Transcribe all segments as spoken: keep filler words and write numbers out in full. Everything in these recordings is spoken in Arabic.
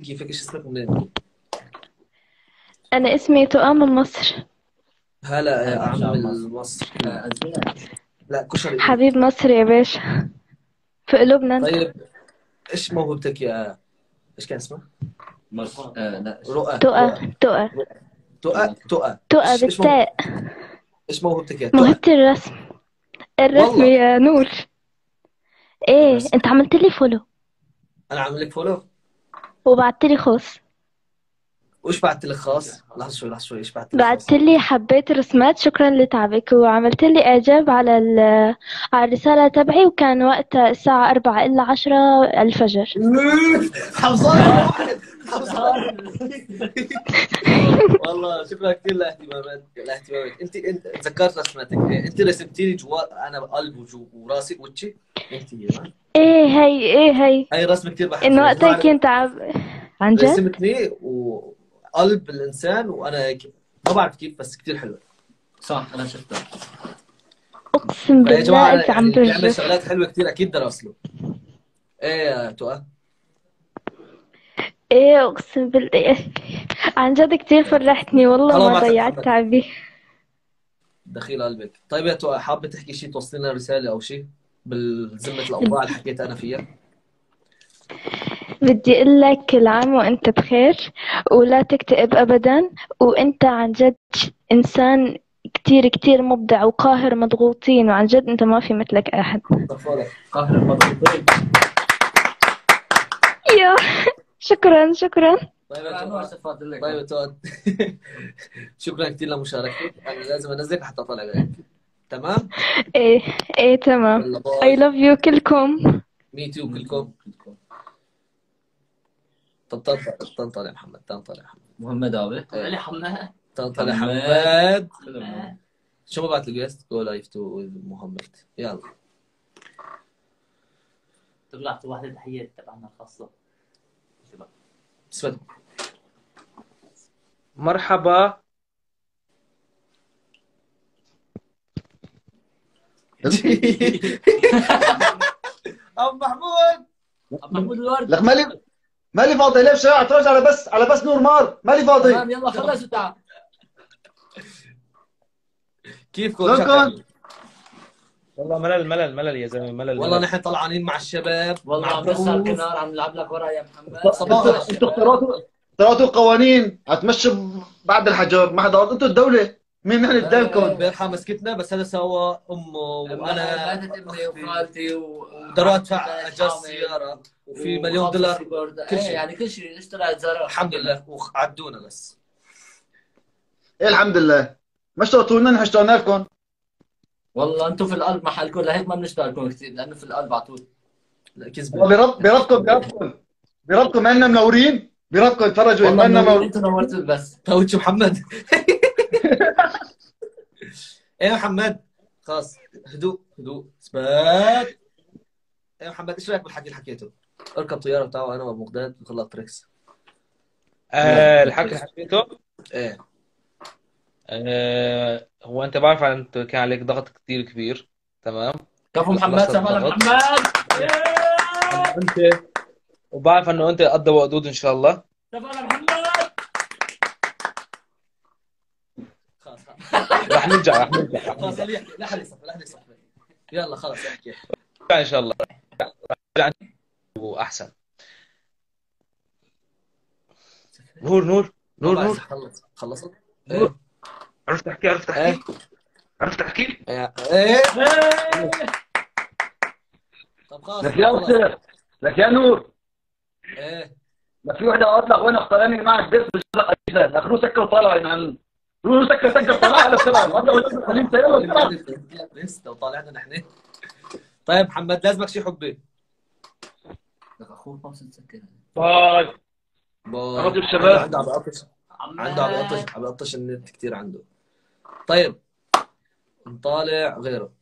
كيفك؟ ايش اسمك منين؟ أنا اسمي تقى من مصر. هلا يا هلا عم شعب مصر. مصر آه، كله. أزمنة. لا كشري إلي. حبيب مصر يا باشا، في قلوبنا انت. طيب ايش موهبتك يا ايش كان اسمها؟ مصر آه لا ش- رؤى تقى رؤى تقى رؤى تؤى تؤى تقى ايش ايش موهبتك؟ بالتاء. ايش موهبتك يا تؤى؟ موهبة الرسم. الرسم والله يا نور. ايه الرسم. انت عملت لي فولو انا عامل لك فولو. وبعت لي خاص. وايش بعت لك خاص؟ لحظه شوي لحظه شوي، ايش بعت لك بعت خاص؟ لي حبيت رسمات، شكرا لتعبك، وعملت لي اعجاب على ال على الرسالة تبعي، وكان وقتها الساعة أربعة إلا عشرة الفجر. حافظان واحد حافظان. والله شكرا كثير لاهتمامات لاهتمامك. انت انت تذكرت رسمتك، إيه، انت رسمتي لي جوا انا بقلب وجو وراسي ووجهي. انت هي ما ايه هي ايه هي هاي رسمه كثير بحب ان فيها يا وقتها جماعه. كنت عب عن جد. رسمتني وقلب الانسان وانا هيك ما بعرف كيف، بس كثير حلوه. صح أنا شفتها. اقسم فيا بالله جماعه قلبي يعني عم اللي بيعمل برجف. شغلات حلوه كثير اكيد درس له. ايه يا تقى. ايه اقسم بالله عن جد كتير فرحتني، والله الله ما معك يا ضيعت محمد. تعبي. دخيل قلبك. طيب يا تقى، حابه تحكي شيء، توصلي لنا رساله او شيء بالذمه الاوضاع اللي حكيت انا فيها؟ بدي اقول لك كل عام وانت بخير، ولا تكتئب ابدا، وانت عن جد انسان كتير كتير مبدع وقاهر مضغوطين، وعن جد انت ما في مثلك احد. صفوا قهر المضغوطين. يا شكرا شكرا. طيب يا أنواع تقى. صفات لك. طيب يا تقى. شكرا كثير لمشاركتك، انا لازم انزلك حتى اطلع عليك. تمام. ايه ايه تمام. يلا I باي. love you كلكم. ميتي وكلكم. طب طلع طلع يا محمد، طلع يا محمد. محمد عابد. إيه. علي حماد. طلع يا حماد. حماد. شو ما بعت الجيست جو لايف تو محمد. يلا طلعت واحدة تحية تبعنا الخاصة. اسمع. مرحبا. ابو محمود. عبد محمود الورد. لك مالي مالي فاضي، ليه بشارع اتفرج على بس على بس نور مار، مالي تمام فاضي. يلا خلص تعال. كيفكم شلونكم؟ شكل؟ والله ملل ملل ملل يا زلمه، ملل والله ملل. نحن طلعانين مع الشباب والله مع عم نسهر الضيوف. كنار، عم نلعب لك ورا يا محمد. صباح انتوا انتوا الشباب. اخترعتوا اخترعتوا قوانين هتمشوا بعد الحجر، ما حدا، انتوا الدولة، مين نحن قدامكم؟ البارحه مسكتنا، بس هذا سوا امه وانا باتت امي وخالتي ودروا ادفع اجار السياره وفي مليون دولار كل كل شيء، شيء. يعني كل شيء اشتريت زرع الحمد لله وعدونا بس. ايه الحمد لله، ما اشترطوا لنا، نحن اشترينا لكم. والله انتم في القلب محلكم، لهيك ما بنشتغل لكم كثير، لانه في القلب على طول. لا والله كذبه. برب بربكم بربكم بربكم مالنا منورين، بربكم تفرجوا والله مالنا منورين، منورين. انتم نورتوا بس. توجه محمد. ايه يا محمد. خلاص هدوء هدوء اثبات. ايه يا محمد، ايش رايك بالحكي اللي حكيته؟ اركب طياره بتاعه انا وابو مقداد نطلع تريكس. آه الحكي اللي حكيته. ايه. آه هو انت بعرف عن انت كان عليك ضغط كتير كبير. تمام. كفو محمد، وخلصت سفر الضغط. محمد. انه انت وبعرف انه انت قد وقدود ان شاء الله. سفر محمد. خلاص خلاص. رح نرجع رح نرجع رح خلاص نرجع خليه يحكي، لا حد يصفر لا حد يصفر. يلا خلاص احكي. ان شاء الله. نرجع واحسن. نور نور ما نور بعرف نور اذا خلص خلصت. نور. ايه. عرفت تحكي عرفت ايه. تحكي عرفت تحكي. ايه. ايه. إيه. طب خلاص لك يا خلاص. أستاذ، لك يا نور، ايه. لك في وحده قالت لك وين اختارني معك بس بالشقه كذا، لك روح سكر وطالع من روح سكر سكر طلع على السلام، هذا هو خليل سيارة السلام. لسه لو طالعنا نحن. طيب محمد لازمك شيء حبي. لك اخوك ما تسكر. باي. باي. رجل عنده الشباب. عنده عم بقطش. عنده عم عماد. بقطش عم بقطش النت كثير عنده. طيب نطالع غيره.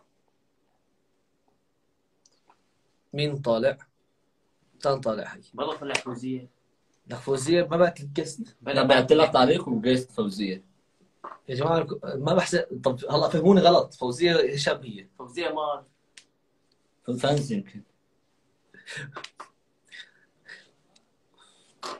مين طالع؟ تعال نطالع هي. والله طلع فوزيه. لك فوزية ما بعت لك جست. انا بعت لك تعليق وجيست فوزيه. يا جماعة ما بحسب. طب هلا فهموني غلط، فوزية هشام هي. فوزيه مار. في الفانز يمكن.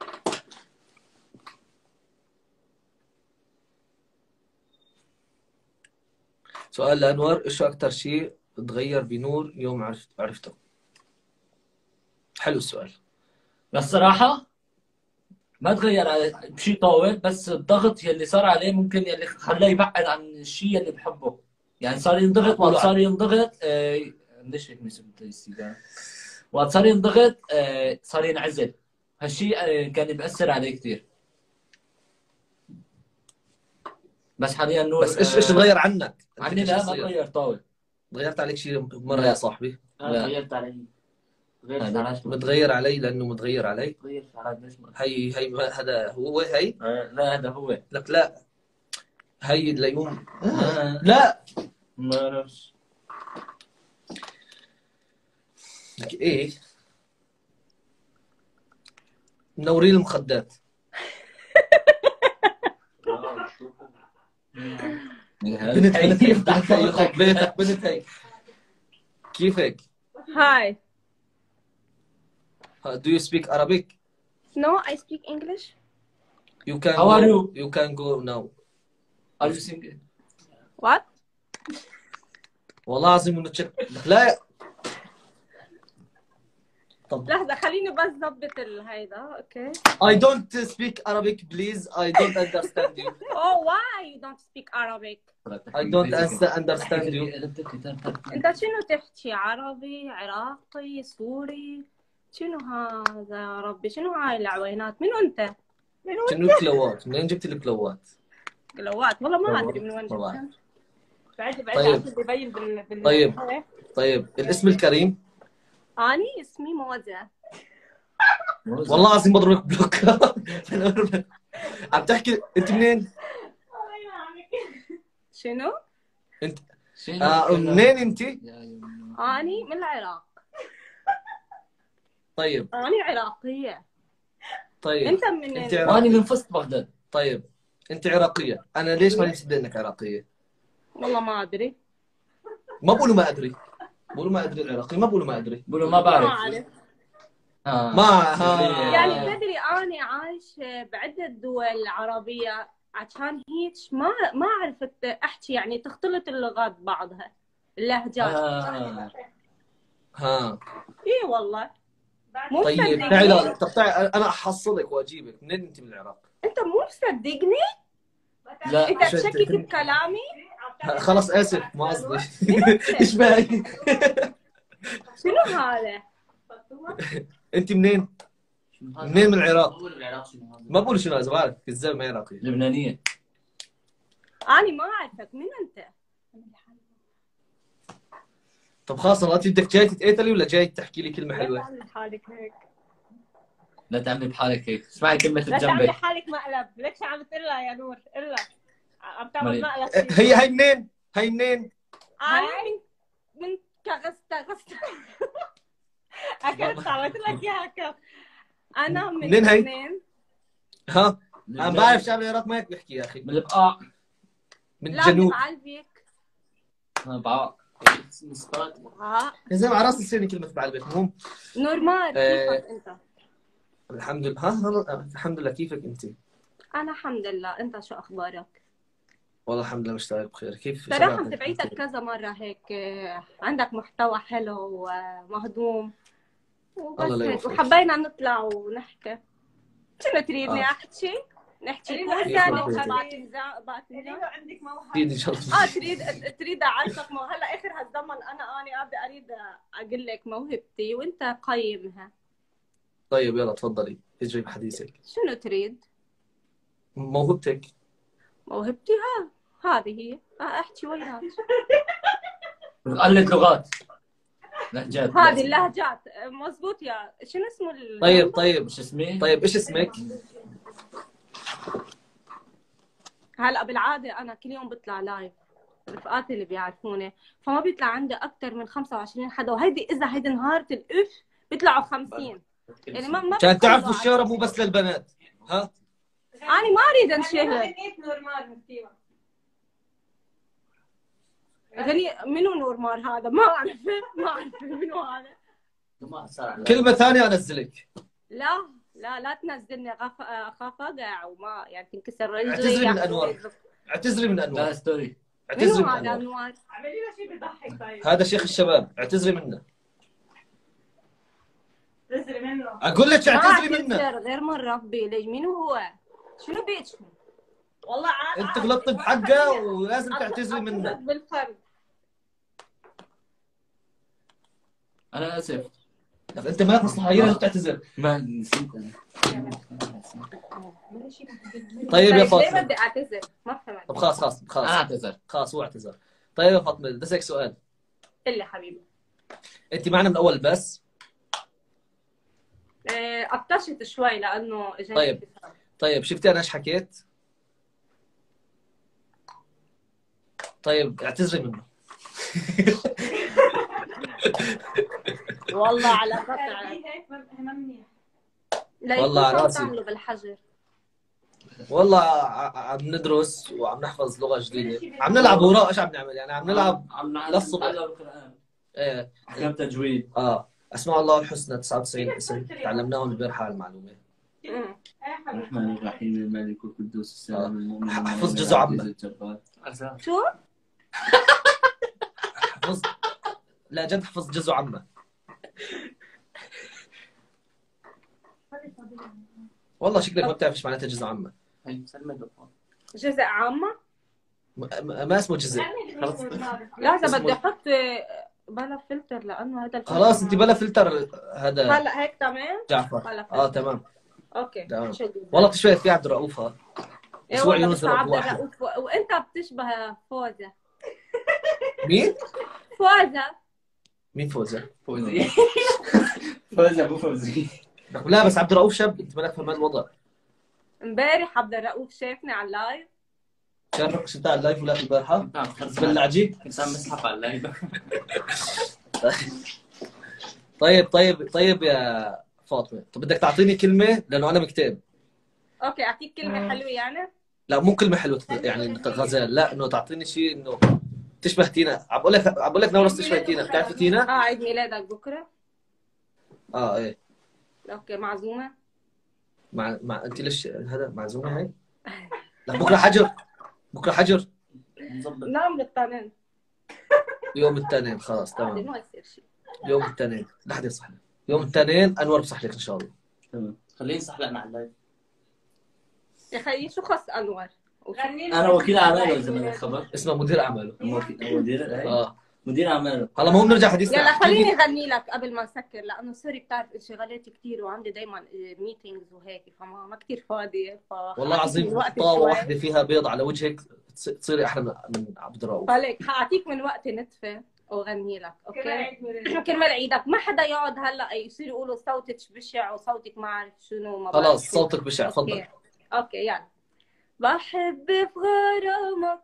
سؤال لأنور، إيش أكتر شيء تغير بنور يوم عرفت عرفته؟ حلو السؤال. الصراحة ما تغير على بشيء طول، بس الضغط يلي صار عليه ممكن يلي خلاه يبعد عن الشيء اللي بحبه. يعني صار ينضغط، وقت صار ينضغط آه... ليش هيك مسكت السيجارة؟ وقت صار ينضغط آه... صار ينعزل. هالشيء آه... كان بيأثر عليه كثير. بس حاليا نور بس إيش إيش تغير عنك؟ عني لا، ما تغير طول. تغيرت عليك شيء مرة يا صاحبي؟ لا. غيرت علي. غيرت هذا علي. متغير علي لأنه متغير علي؟ غيرت علي. هي هي هذا هو هي؟ آه... لا هذا هو. لك لا، هي ليوم آه. لا ما نفس. لك إيه؟ منورين المخدات. بنت بنت يفتح يخرب بيتك بنت هيك. كيفك؟ Hi. Uh, Do you speak Arabic? No, I speak English. You can How go, are you? You can go now. Are you single? What? والله العظيم انه تشك لا. طب لحظة خليني بس ضبط الهيدا، اوكي. I don't speak Arabic please. I don't understand you. Oh, why you don't speak Arabic? I don't understand understand you. انت شنو تحكي؟ عربي، عراقي، سوري؟ شنو هذا يا ربي؟ شنو هاي العوينات؟ منو انت؟ منو شنو الكلوات؟ منين جبت الكلوات؟ قلوات؟ والله ما والله ادري من وين ما بعرف. جبتها. بعد بعد طيب. عشان يبين بال بال طيب. هيك. طيب الاسم الكريم؟ اني اسمي موزة. والله العظيم بضربك بلوك. عم تحكي انت منين؟ شنو؟ انت آه منين انت؟ اني من العراق. طيب اني عراقية. طيب انت من انت ال- وانا عراقية. من فسط بغداد. طيب انت عراقية، انا ليش ماني مصدق انك عراقية؟ والله ما ادري. ما بقولوا ما ادري، بقولوا ما ادري العراقي، ما بقولوا ما ادري. بقولوا ما ما بعرف. اعرف. آه. ما ها يعني تدري أنا عايشة بعدة دول عربية، عشان هيك ما ما عرفت أحكي، يعني تختلط اللغات بعضها، اللهجات. آه. ها إي والله. مو طيب مصدقني؟ تعالى، طب تعالى انا احصلك واجيبك. منين انت من العراق؟ أنت مو مصدقني؟ لا. أنت شو أنت- تشكك بكلامي؟ ها، خلص اسف ما قصدي. ايش باي؟ شنو هذا؟ انت منين؟ منين من العراق؟ بقول بالعراق شنو هذا؟ ما بقول شنو هذا، بعرف الزلمه عراقي. لبنانية. أنا ما أعرفك، من أنت؟ طب خلاص انت بدك جاي تتقتلي ولا جاي تحكي لي كلمه لا حلوه؟ تعملي حالك هيك. لا تعملي بحالك هيك، اسمعي كلمة لا تعملي جنبك. حالك مقلب، ليش عم تقلها يا نور؟ إلا عم تعمل مريض. مقلب. هي هي منين؟ هي منين؟ أنا من من كغستا غستا. أكلت عملت لك إياها كف. أنا من منين هي؟ لبنان. ها انا بعرف شعب العراق ما هيك بيحكي يا اخي. من البقاع. من لا الجنوب. بعلبك. أنا بقاع. ها يا زلمه على راسي تصيرني كلمه بعلبك. المهم نورمال، آه. كيفك أنت؟ الحمد لله. ها ها، الحمد لله. كيفك انت؟ أنا الحمد لله، أنت شو أخبارك؟ والله الحمد لله مشتاق بخير. كيف صراحة شغلك؟ متابعيتك كذا مرة هيك، آه، عندك محتوى حلو ومهضوم وبس الله لا هيك، يوفقك. وحبينا نطلع ونحكي. شنو تريدني آه. أحكي؟ نحكي يوفقك. كوسة باذنجان باذنجان. عندك موهبة. اكيد ان شاء الله. اه تريد تريد اعرفك مو هلا اخر هالزمن انا اني ابدا اريد اقول لك موهبتي وانت قيمها. طيب يلا تفضلي اجري بحديثك. شنو تريد؟ موهبتك. موهبتي ها هذه هي، آه، احكي وياك. بتقلد لغات. لهجات. هذه اللهجات مزبوط. يا شنو اسمه ال... طيب طيب مش اسمي؟ طيب ايش اسمك؟ هلا بالعاده انا كل يوم بطلع لايف، رفقاتي اللي بيعرفوني، فما بيطلع عندي اكثر من خمسة وعشرين حدا، وهيدي اذا هيدي نهارة الاف بيطلعوا خمسين. يعني ما ما عشان تعرفوا بيطلعوا الشهرة مو بس للبنات. ها انا ما اريد انشهر. غني منو نور مار هذا؟ ما اعرف ما اعرف منو هذا. ما صار على كلمة ثانية انزلك. لا لا لا تنزلني، غف... اخاف اقع وما يعني تنكسر رجلي. اعتذري من يعني أنور. اعتذري من لا انواع. ستوري. اعتذري منو من هذا انور. انوار؟ اعملي لنا شيء بيضحك طيب. هذا شيخ الشباب، اعتذري منه. اعتذري منه. اقول لك ما اعتذري منه. اعتذر غير من ربي، ليش مين هو؟ شنو بيتكم؟ والله عاد انت عاد. غلطت بحقه ولازم تعتذري منه. بالفرد. انا اسف. طب انت ما تصلح هي لازم تعتذر. ما نسيت انا. طيب يا ليه فاطمه. بدي اعتذر؟ ما فهمت. طب خلاص خلاص انا خلاص اعتذر. خلاص هو اعتذر. طيب يا فاطمه بدي اسالك سؤال. اللي حبيبي. انت معنا من اول بس. إيه، قطشت شوي لانه اجاني طيب. اتصال. طيب شفتي انا ايش حكيت؟ طيب اعتذري منه. والله على قطع. هيك هم منيح. لا والله على يكون راسي. تعملوا بالحجر. والله ع- عم ندرس وعم نحفظ لغه جديده، عم نلعب وراء. ايش عم نعمل يعني؟ عم نلعب عم نعلم للصبح. القرآن. ايه احكام تجويد. اه اسماء الله الحسنى تسعة وتسعين اسم تعلمناهم ببرحة المعلومه. أمم. الرحمن الرحيم الملك القدوس السلام المؤمن حفظ جزء عامة. الجبار. شو؟ حفظت. لا جد حفظت جزء عامه. والله شكلك ما بتعرف ايش معناتها جزء عامه. هي سلمى الدكتور. جزء عامة؟ م- م- ما اسمه جزء. لحظة اسمه- بدي احط بلا فلتر لانه هذا الفلتر خلاص انت بلا فلتر هذا. هلا هيك تمام؟ جعفر. بلا فلتر. اه تمام. اوكي تمام. شو جديد؟ والله بتشبه في عبد الرؤوف ها. إيه اسبوع والله يونس بتشبه عبد واحد. الرؤوف و- وانت بتشبه فوزة. مين؟ فوزة. مين فوزة؟ فوزي. فوزي ابو فوزي. لا بس عبد الرؤوف شاب، انت مالك فاهم الوضع. امبارح عبد الرؤوف شافني على اللايف. كان شفت على اللايف ولا في البارحة؟ نعم خلص. بلعجي. انسان مسحب على اللايف. طيب طيب طيب يا فاطمة، طب بدك تعطيني كلمة لأنه أنا مكتئب. اوكي اعطيك كلمة حلوة يعني؟ لا مو كلمة حلوة يعني غزال، لا إنه تعطيني شيء إنه تشبه تينا. عم بقول لك عم بقول لك نورس تشبه تينا، بتعرفي تينا؟ اه عيد ميلادك بكرة؟ اه ايه. اوكي معزومة؟ مع مع انت ليش هذا معزومة هاي؟ لا بكرة حجر. بكرة حجر. نظبط. نعم بالطنين. يوم الاثنين خلاص عادي تمام. ما يصير شيء. يوم الاثنين لحد يصح لك. يوم الاثنين انور بصح لك ان شاء الله. تمام. خليني نصحلق مع اللايف. يا خيي شو خص انور؟ وشو- انا وكيل اعماله اذا بدك خبر. اسمه مدير اعماله. وكيل- مدير اه مدير اعماله. هلا ما هو بنرجع حديثنا. يلا احكي خليني لي. اغني لك قبل ما نسكر لانه سوري بتعرف انشغالات كثير وعندي دائما ميتينجز وهيك فما ما كثير فاضيه ف والله العظيم طاوة واحدة فيها بيض على وجهك تص- تصيري احلى من من عبد الرؤوف. فلك حاعطيك من وقتي نتفه واغني لك اوكي كرمال عيدك. ما حدا يقعد هلا يصير يقولوا صوتك بشع وصوتك ما اعرف شنو ما بعرف خلاص شو. صوتك بشع تفضل. اوكي اوكي يلا. بحب في غرامك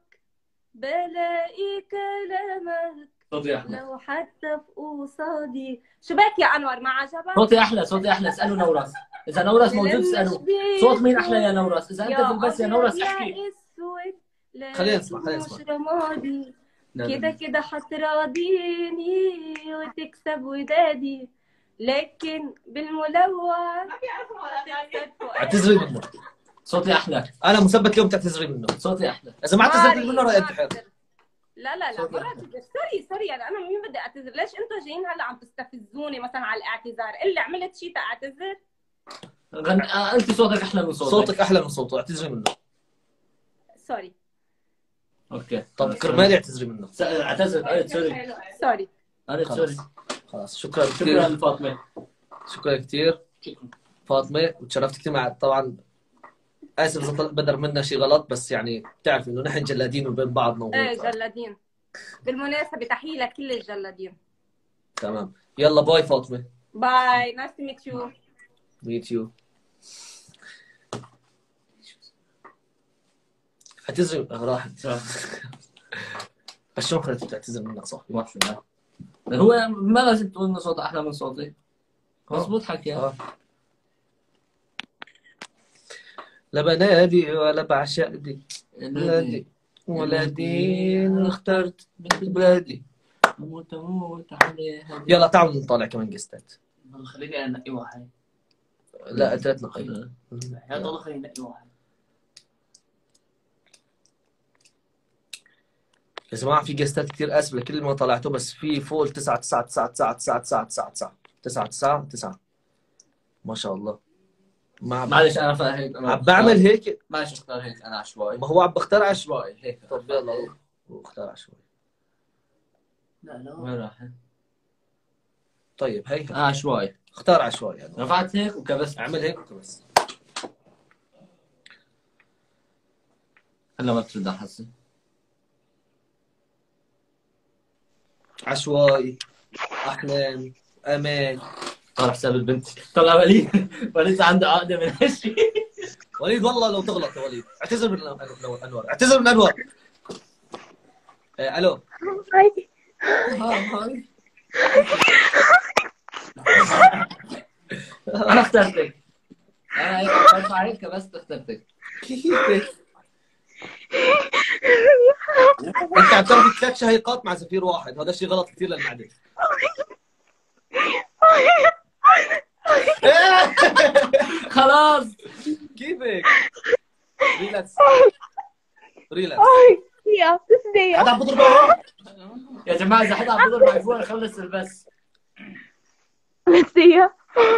بلاقي كلامك صوتي احلى. لو حتى في قصادي. شو بك يا انور ما عجبك؟ صوتي احلى. صوتي احلى. اسالوا نوراس. اذا نوراس موجود اسالوا. صوت مين احلى يا نوراس؟ اذا انت بالبس يا نوراس احكي. خلينا نسمع خلينا نسمع. مش رمادي لا، كده لا. كده حتراضيني وتكسب ودادي لكن بالملون هتكسب فؤادي. اعتذري منه. صوتي احلى. انا مثبت اليوم تعتذري منه. صوتي احلى. اذا ما اعتذرت ماري، منه راح ما انتحر. أعتذر. لا لا لا صوتي ما أحلى. اعتذر. سوري سوري يعني انا مين بدي اعتذر؟ ليش انتم جايين هلا عم تستفزوني مثلا على الاعتذار؟ اللي عملت شيء تعتذر؟ غن... آه، انت صوتك احلى من صوتك. صوتك احلى من صوته، اعتذري منه. سوري اوكي. طب كرمالي اعتذري منه. س- اعتذر. قلت سوري. سوري قلت خلاص سوري. خلاص شكرا شكرا كثير. لفاطمه. شكرا كثير شكرا. فاطمه وتشرفت كثير مع طبعا. اسف اذا طلع بدر منا شيء غلط بس يعني بتعرف انه نحن جلادين وبين بعضنا ايه وهيك. جلادين. بالمناسبة تحية لكل الجلادين. تمام يلا باي فاطمه. باي نايس تو ميت يو. ميت يو. اعتذري راحت. شلون خليتك تعتذر منك صاحبي؟ ما شاء الله. هو ما لازم تقول انه صوته احلى من صوتي. مضبوط حكي. آه. لا بنادي ولا بعشق دي بلادي ولا دين اخترت بلادي. اموت اموت عليها. يلا تعالوا نطالع كمان قستات. خليك انقي واحد. لا انت لا تنقي. يا الله خليني انقي واحد. يا جماعة في جستات كتير اسف لكل ما طلعته، بس في فوق تسعة تسعة تسعة تسعة تسعة تسعة تسعة تسعة تسعة تسعة تسعة. ما شاء الله. ما عم معلش انا فا هيك عم بعمل هيك. معلش اختار هيك انا عشوائي. ما هو عم بختار عشوائي. عشوائي هيك. طب يلا روح روح اختار عشوائي. لا لا وين راح؟ طيب هي انا عشوائي. اختار عشوائي يعني. رفعت هيك وكبست. اعمل هيك وكبس. هلا ما بترد حسي. عشوائي، احلام، امان. على حساب البنت. طلع وليد وليد عنده عقده من هالشيء. وليد والله لو تغلط يا وليد اعتذر من أنو- انور، اعتذر من انور. إيه الو. هاي انا اخترتك. انا هيك اخترت عليك بس اخترتك. كيفك؟ انت عم تاخذ ثلاث شهيقات مع زفير واحد، هذا الشيء غلط كثير للمعده. خلاص. كيفك؟ ريلاكس ريلاكس. يا تسدي حدا عم بضرب عليك؟ يا جماعه اذا حدا عم بضرب معي خلص البس. تسدي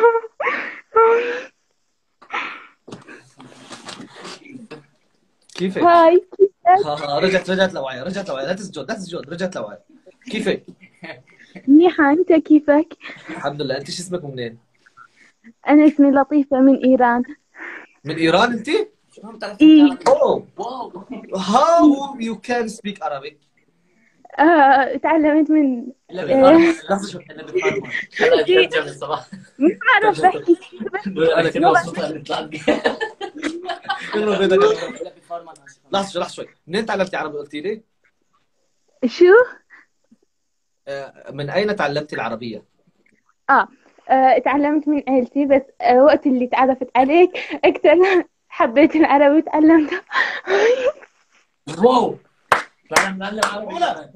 كيفك؟ هاي ها ها رجعت رجعت لوعي، رجعت لوعي، لا تسجد لا تسجد، رجعت لوعي. كيفك؟ منيحة. أنت كيفك؟ الحمد لله. انت شو اسمك ومنين؟ أنا اسمي لطيفة من إيران. من ايران انت؟ إيه. اوه واو. How you can speak Arabic؟ آه، تعلمت من الا إيه. بفرمر. لحظه شوي الا بفرمر. هلا يترجم الصباح. ما بعرف أحكي كثير بس انا كثير مبسوطه اني طلعت بيها. يلا بينك. الا بفرمان. لحظة شوي لحظة شوي، منين تعلمتي عربي قلتي لي؟ شو؟ آه، من أين تعلمتي العربية؟ آه, آه تعلمت من عيلتي، بس آه وقت اللي تعرفت عليك أكثر حبيت العربي وتعلمته. واو. فعلا معلم عربي.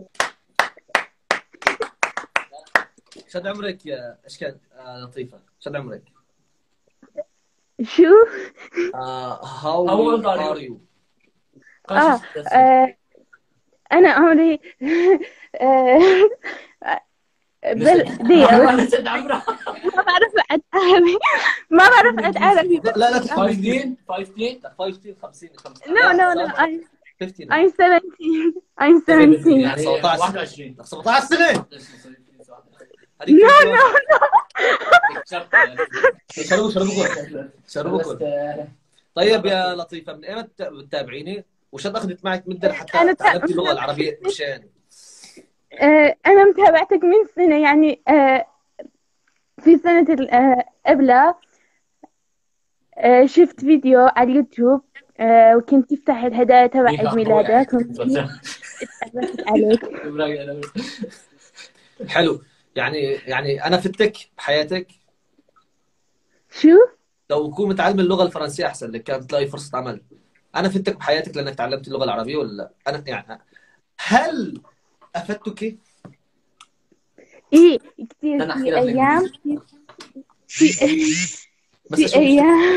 شد عمرك يا اشكال آه لطيفة، شد عمرك. شو؟ آه how How old are are you? you؟ آه, آه أنا عمري آه بل دقيقة بس نسيت عمره. ما بعرف أعد عربي. ما بعرف أعد عربي. لا لا خمسين خمسين خمسين خمسين خمسين. No no no I'm خمسين. I'm seventeen. I'm seventeen. يعني سبعة عشر. واحد وعشرين. سبعة عشر سنة. No no no. شربوا شربوا كل شربوا كل. طيب يا لطيفة، من ايمتى بتتابعيني؟ وشد اخذت معك مدة حتى أنا تعلمتي اللغة العربية مشان؟ آه أنا متابعتك من سنة، يعني آه في سنة ال- آه قبلها آه شفت فيديو على اليوتيوب آه وكنت تفتح الهدايا تبع عيد ميلادك وتعرفت عليك. حلو. يعني يعني انا فتك بحياتك. شو؟ لو اكون متعلم اللغه الفرنسيه احسن لك، كانت تلاقي فرصه عمل. انا فتك بحياتك لانك تعلمت اللغه العربيه ولا لا؟ انا يعني هل افدتك؟ إيه كتير أنا في أحكي لك أيام في بس في أشوف- أيام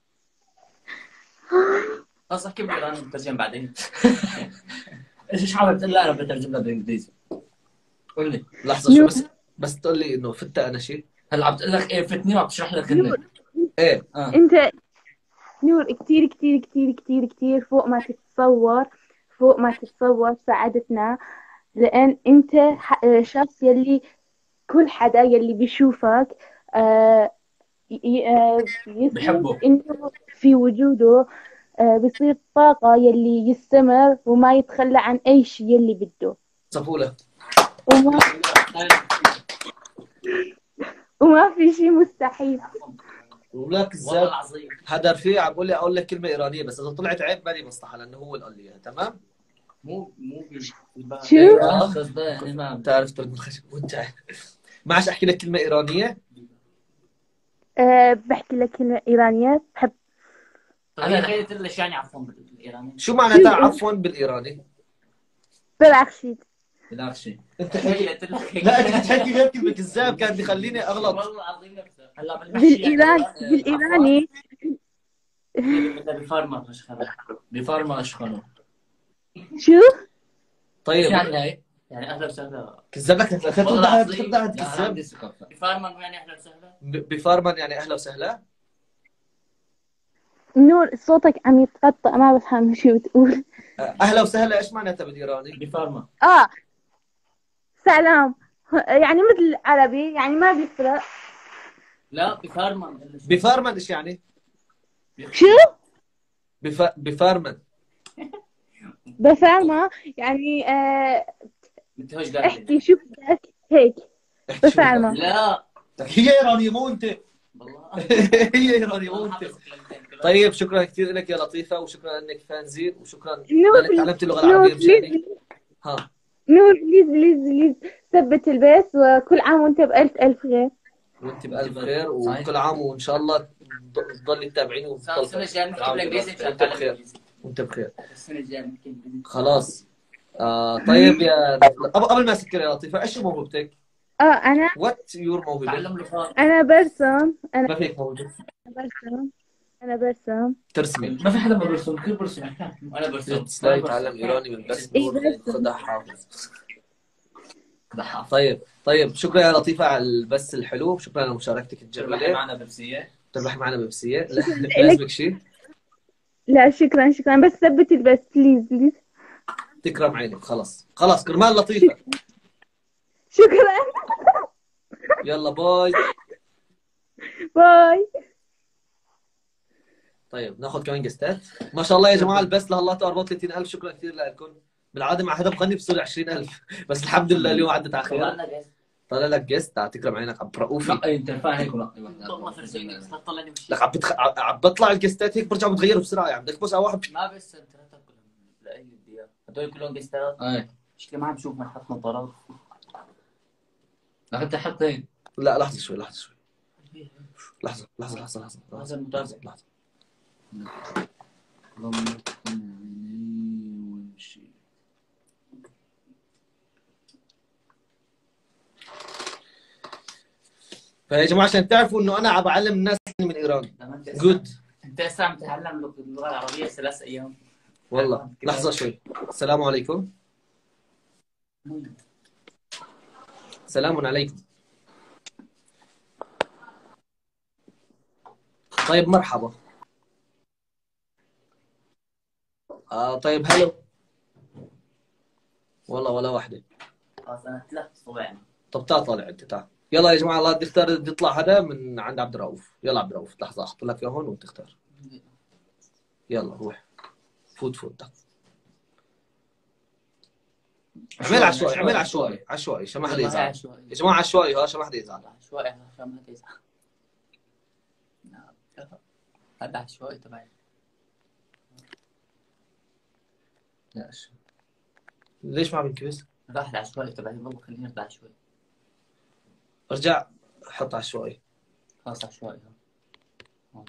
خلاص احكي بالايراني بترجم بعدين. ايش ايش حابب تقول؟ لا انا بترجم لها بالانجليزي. قول لي. لحظه شو بس بس تقول لي انه فت انا شيء. هلا عم تقول لك ايه فتني وعم تشرح لك انك ايه اه أنت نور كتير كتير كتير كتير كتير فوق ما تتصور، فوق ما تتصور ساعدتنا، لأن أنت ح- شخص يلي كل حدا يلي بيشوفك آه ي- آه يصير بحبه. إنه في وجوده آه بصير طاقة يلي يستمر وما يتخلى عن أي شيء يلي بده، صفوله. وما وما في شيء مستحيل. ولك والله الزاب العظيم. هذا رفيع عم بقول لي اقول لك كلمه ايرانيه، بس اذا طلعت عيب مالي مصلحه لانه هو اللي قال لي اياها. تمام؟ مو مو بالباب. شو؟ ايوه بس ده يعني ما بتعرف ترد الخشب وانت معش احكي لك كلمه ايرانيه؟ آه بحكي لك كلمة إيرانية بحب. انا تخيلت ليش يعني عفوا بالايراني. شو معناتها عفوا بالايراني؟ بالعكسيد. لا شيء. تخيلت لك لا انت بتحكي غير كلمه كذاب كان بيخليني اغلط. والله العظيم نفسه. هلا بالمحشي بالإيران بالإيراني بدنا بفرمر اشخاص. بفرما اشخنه. شو؟ طيب يعني هاي؟ يعني اهلا وسهلا. كذب لك ثلاثة والله تبدا العظيم. تبدا لا، تكذب. عندي ثقة. بفارمان يعني اهلا وسهلا. ب- بفارمان يعني اهلا وسهلا. نور صوتك عم يتقطع، ما بفهم شو بتقول. اهلا وسهلا ايش معناتها بالايراني؟ بفارمان. اه سلام، يعني مثل العربي، يعني ما بيفرق. لا بفارمان. بفارمان ايش يعني؟ شو؟ بف... بفارمان بفهمها يعني آه انت هوش قاعد. احكي شو بدك هيك. احكي شو بدك. بفهمها. لا هي ايرانيه مو انت. والله. هي ايرانيه مو انت. طيب شكرا كثير لك يا لطيفه، وشكرا انك فانزين، وشكرا نور انك تعلمت اللغه نور العربيه مشاني. بليز ها نور بليز بليز بليز ثبت البث، وكل عام وانت بألف ألف خير. وانت بالف خير، وكل عام وان شاء الله تضلي تتابعيني وتضل السنة الجاية بنحكي بالانجليزي مشان وانت نتعلم بخير. الانجليزي. وانت بخير. السنة الجاية بنحكي بالانجليزي. خلاص. آه طيب يا قبل قبل ما اسكر يا لطيفه، ايش موهبتك؟ اه انا وات يور موهبه؟ تعلم لغات. انا برسم انا ما فيك موهبه برسم انا برسم ترسمي. ما في حدا ما برسم، كل برسم. انا برسم. سلاي تعلم ايراني من بس إيه نور برسم. خدها حافظ. ضحى. طيب طيب شكرا يا لطيفه على البث الحلو، شكرا على مشاركتك تربحي الجميله. معنا بيبسية. تربحي معنا بيبسيه. لا لك. لازمك شيء. لا شكرا شكرا، بس ثبت البث بليز بليز. تكرم عينك. خلاص خلاص كرمال لطيفه. شكرا. يلا باي. باي. طيب ناخذ كمان جستات. ما شاء الله يا جماعه البث لهلا أربعة وثلاثين ألف، شكرا كثير لكم. بالعاده مع هذا بغني بصير عشرين ألف، بس الحمد لله اليوم عدت على خير. طلعنا جايز. طلع لك جست. تكرم عينك عم رؤوفي. نقي انت فاهم هيك ونقي واحدة. والله فرجيني بس لا تطلعني وشي. لك عم بتخ... عم بطلع الجستات هيك برجع بتغير بسرعه، يعني بدك بس على واحد. ما بس انت لا تاكلهم. لا اللي بدي اياه. هدول كلهم جيستات. ايه. مشكلة ما عم بشوف من حط نظارات. لحتى حطين. لا لحظه شوي لحظه شوي لحظه لحظه لحظه لحظه هذا لحظه المتابع. لحظه. اللهم كن عيني وامشي. فيا جماعه عشان تعرفوا انه انا عم بعلم الناس من ايران. جود. انت هسه عم تتعلم اللغه العربيه ثلاث ايام. والله لحظه شوي. السلام عليكم. سلام عليكم. طيب مرحبا. آه طيب هلو. والله ولا واحدة. خلاص انا ثلاث صباع. طب تعال طالع انت تعال. يلا يا جماعة الله بدي اختار، بدي يطلع هذا من عند عبد الرؤوف. يلا عبد الرؤوف لحظة احط لك اياه هون وتختار. يلا روح. فوت فوت تعال. اعمل عشوائي اعمل عشوائي عشوائي عشان ما حدا يزعل. يا جماعة عشوائي ها عشان ما حدا يزعل. عشوائي عشان ما حدا يزعل. هذا عشوائي تبعي. لا ليش ما عم ينكبس؟ راح العشوائي تبعي والله خلينا نرجع عشوائي. ارجع حط عشوائي. خلاص عشوائي ها.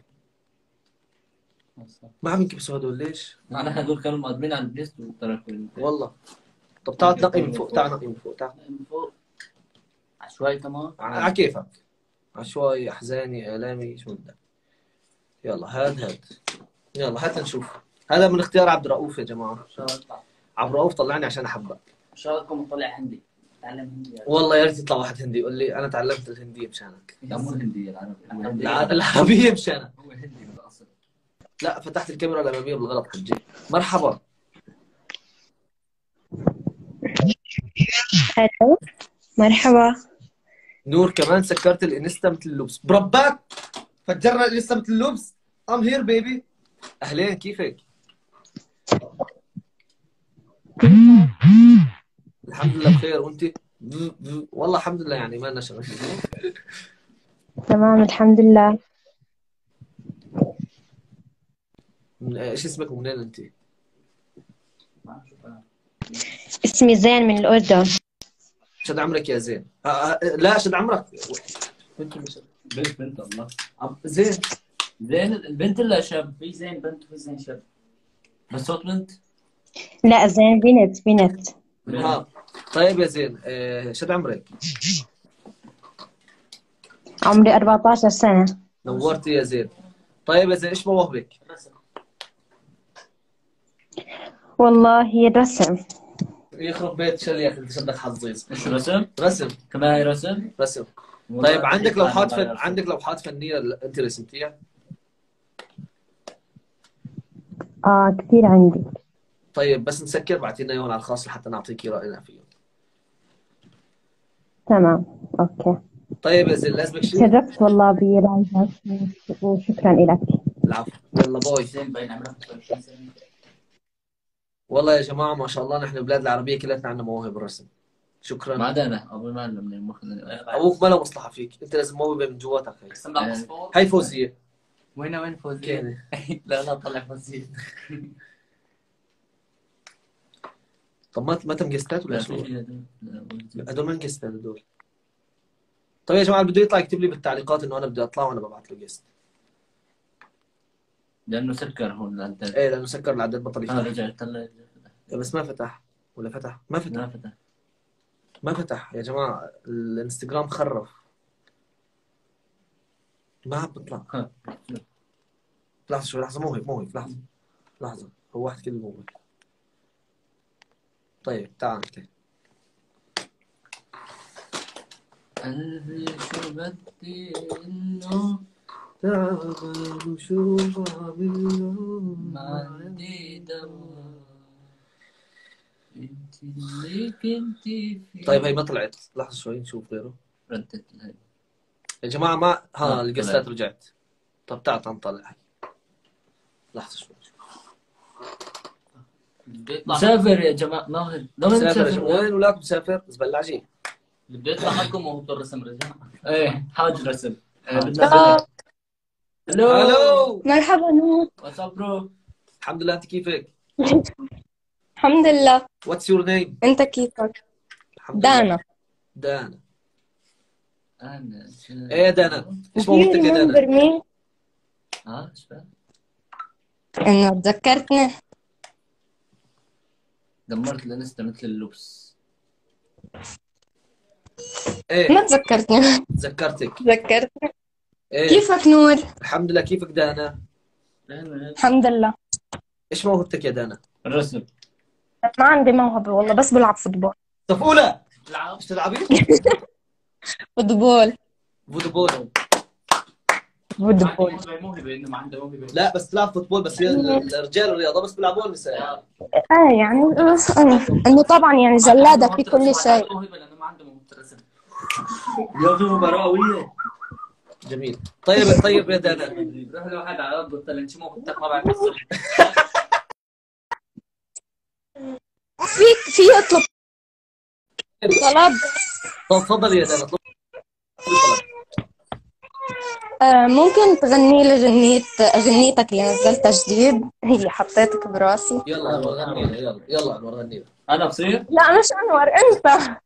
ما عم ينكبسوا هدول ليش؟ معناها هذول كانوا مقدمين على البيست وتركوا. والله. طب تعال تنقي من فوق، تعال نقي من فوق، تعال. من فوق. عشوائي كمان. على كيفك. عشوائي، احزاني، الامي، شو بدك. يلا هاد هاد. يلا هات نشوف. هذا من اختيار عبد الرؤوف يا جماعه. ان شاء الله يطلع. عبد الرؤوف طلعني عشان احبك. ان شاء الله تكون مطلع هندي. تعلم هندي يعني. والله يا ريت يطلع واحد هندي يقول لي انا تعلمت الهنديه مشانك. لا مو الهنديه العربي. الع- العربيه مشانك. هو هندي بالاصل. لا فتحت الكاميرا الاماميه بالغلط حجي. مرحبا. الو مرحبا. نور كمان سكرت الانستا مثل اللبس. برباك فجرنا الانستا مثل اللبس. ام هير بيبي. اهلين كيفك؟ الحمد لله بخير وانت؟ والله الحمد لله يعني ما لنا شغل. تمام الحمد لله. من- ايش اسمك ومنين انت؟ اسمي زين من الأردن. شد عمرك يا زين. آه آه لا شد عمرك. بنت مش بنت بنت الله. عم- زين. زين البنت ولا شاب؟ في زين بنت وفي زين شاب. بس صوت بنت؟ لا زين بنت بنت. ها طيب يا زين آه شد عمرك؟ عمري أربعة عشر سنة. نورتي يا زين. طيب يا زين ايش مواهبك؟ والله هي الرسم. يخرب بيت شل يا اخي انت شدك حظيظ. ايش رسم؟ رسم كمان رسم؟ رسم. والله طيب عندك أنا لوحات ما فن... بعرف. عندك لوحات فنيه ل- انت رسمتيها؟ اه كثير عندي. طيب بس نسكر بعتي لنا اياهم على الخاص لحتى نعطيكي راينا فيهم. تمام اوكي. طيب يا زين لازمك شيء؟ تشرفت والله برايك وشكرا لك. العفو. يلا باي. زين باين عمرك عشرين سنة. والله يا جماعه ما شاء الله نحن البلاد العربيه كلها عندنا مواهب بالرسم. ما شكرا. عدا انا ابوي ما علمني ما خلاني. ابوك ما له مصلحه فيك، انت لازم موهبه من جواتك. هي قسم لك باسبور. هي فوزيه. وين وين فوزية؟ كيني. لا لا طلع فوزية. طب ما ما تم جستات ولا لا شو؟ في هدول من جستات هدول؟ طيب يا جماعه اللي بده يطلع يكتب لي بالتعليقات انه انا بدي اطلع وانا ببعث له جست. لانه سكر هون العداد. ايه لانه سكر العداد بطل انا يفتح. رجعت هلا. إيه بس ما فتح ولا فتح؟ ما فتح. ما فتح. ما فتح يا جماعه الانستغرام خرف. ما عم بطلع. ها. لحظه شوي لحظه موهب موهب لحظه لحظه هو واحد كذا موهب. طيب تعال انت. قلبي شو بدي انه تعال شو بعمل ما عندي دواء انت اللي كنتي في. طيب هي ما طلعت. لحظه شوي نشوف غيره. ردت هاي. يا جماعه ما ها آه، القصات طلعت. رجعت. طب تعال تعال نطلع هي. لحظه شوي. بده يطلع مسافر يا جماعه ناهر. لوين مسافر يا مسافر؟ جماعة. وين ولاك مسافر؟ زبلاجي. اللي بده يطلع معكم موهبة الرسم رجع. ايه حاج رسم. إيه، بدنا آه، فيلم. الو الو مرحبا نور. واتساب برو. الحمد لله انت كيفك؟ الحمد لله. واتس يور نيم؟ انت كيفك؟ الحمد لله. دانا. دانا. انا ايه يا دانا ايش Do you موهبتك يا remember دانا؟ me؟ اه ايش بقى؟ انه تذكرتني. دمرت الانستا مثل اللبس. ايه ما تذكرتني. تذكرتك. تذكرتني. ايه كيفك نور؟ الحمد لله. كيفك دانا؟ الحمد لله. ايش موهبتك يا دانا؟ الرسم. ما عندي موهبة والله، بس بلعب فوتبول. صفولة تلعب ايش تلعبي؟ فوتبول. فوتبول. فوتبول. موهبة موهبة انه ما عنده موهبة. لا بس تلعب فوتبول بس هي الرجال الرياضة بس بيلعبوها النساء. اه يعني بس انه انه طبعا يعني جلادة في كل شيء. موهبة لانه ما عنده موهبة الرسم. يا في مباراة قوية. جميل. طيب طيب يا دانا روح لواحد على الارض قلت له انت موهبتك ما بعرف احسن. فيك في يطلب طلب. طب تفضلي يا دانا اطلبي طلب. آه ممكن تغني لي غنية غنيتك اللي نزلتها جديد، هي حطيتك براسي. يلا انور غني لنا. يلا يلا انور غني لنا. انا بصير. لا مش انور، انت.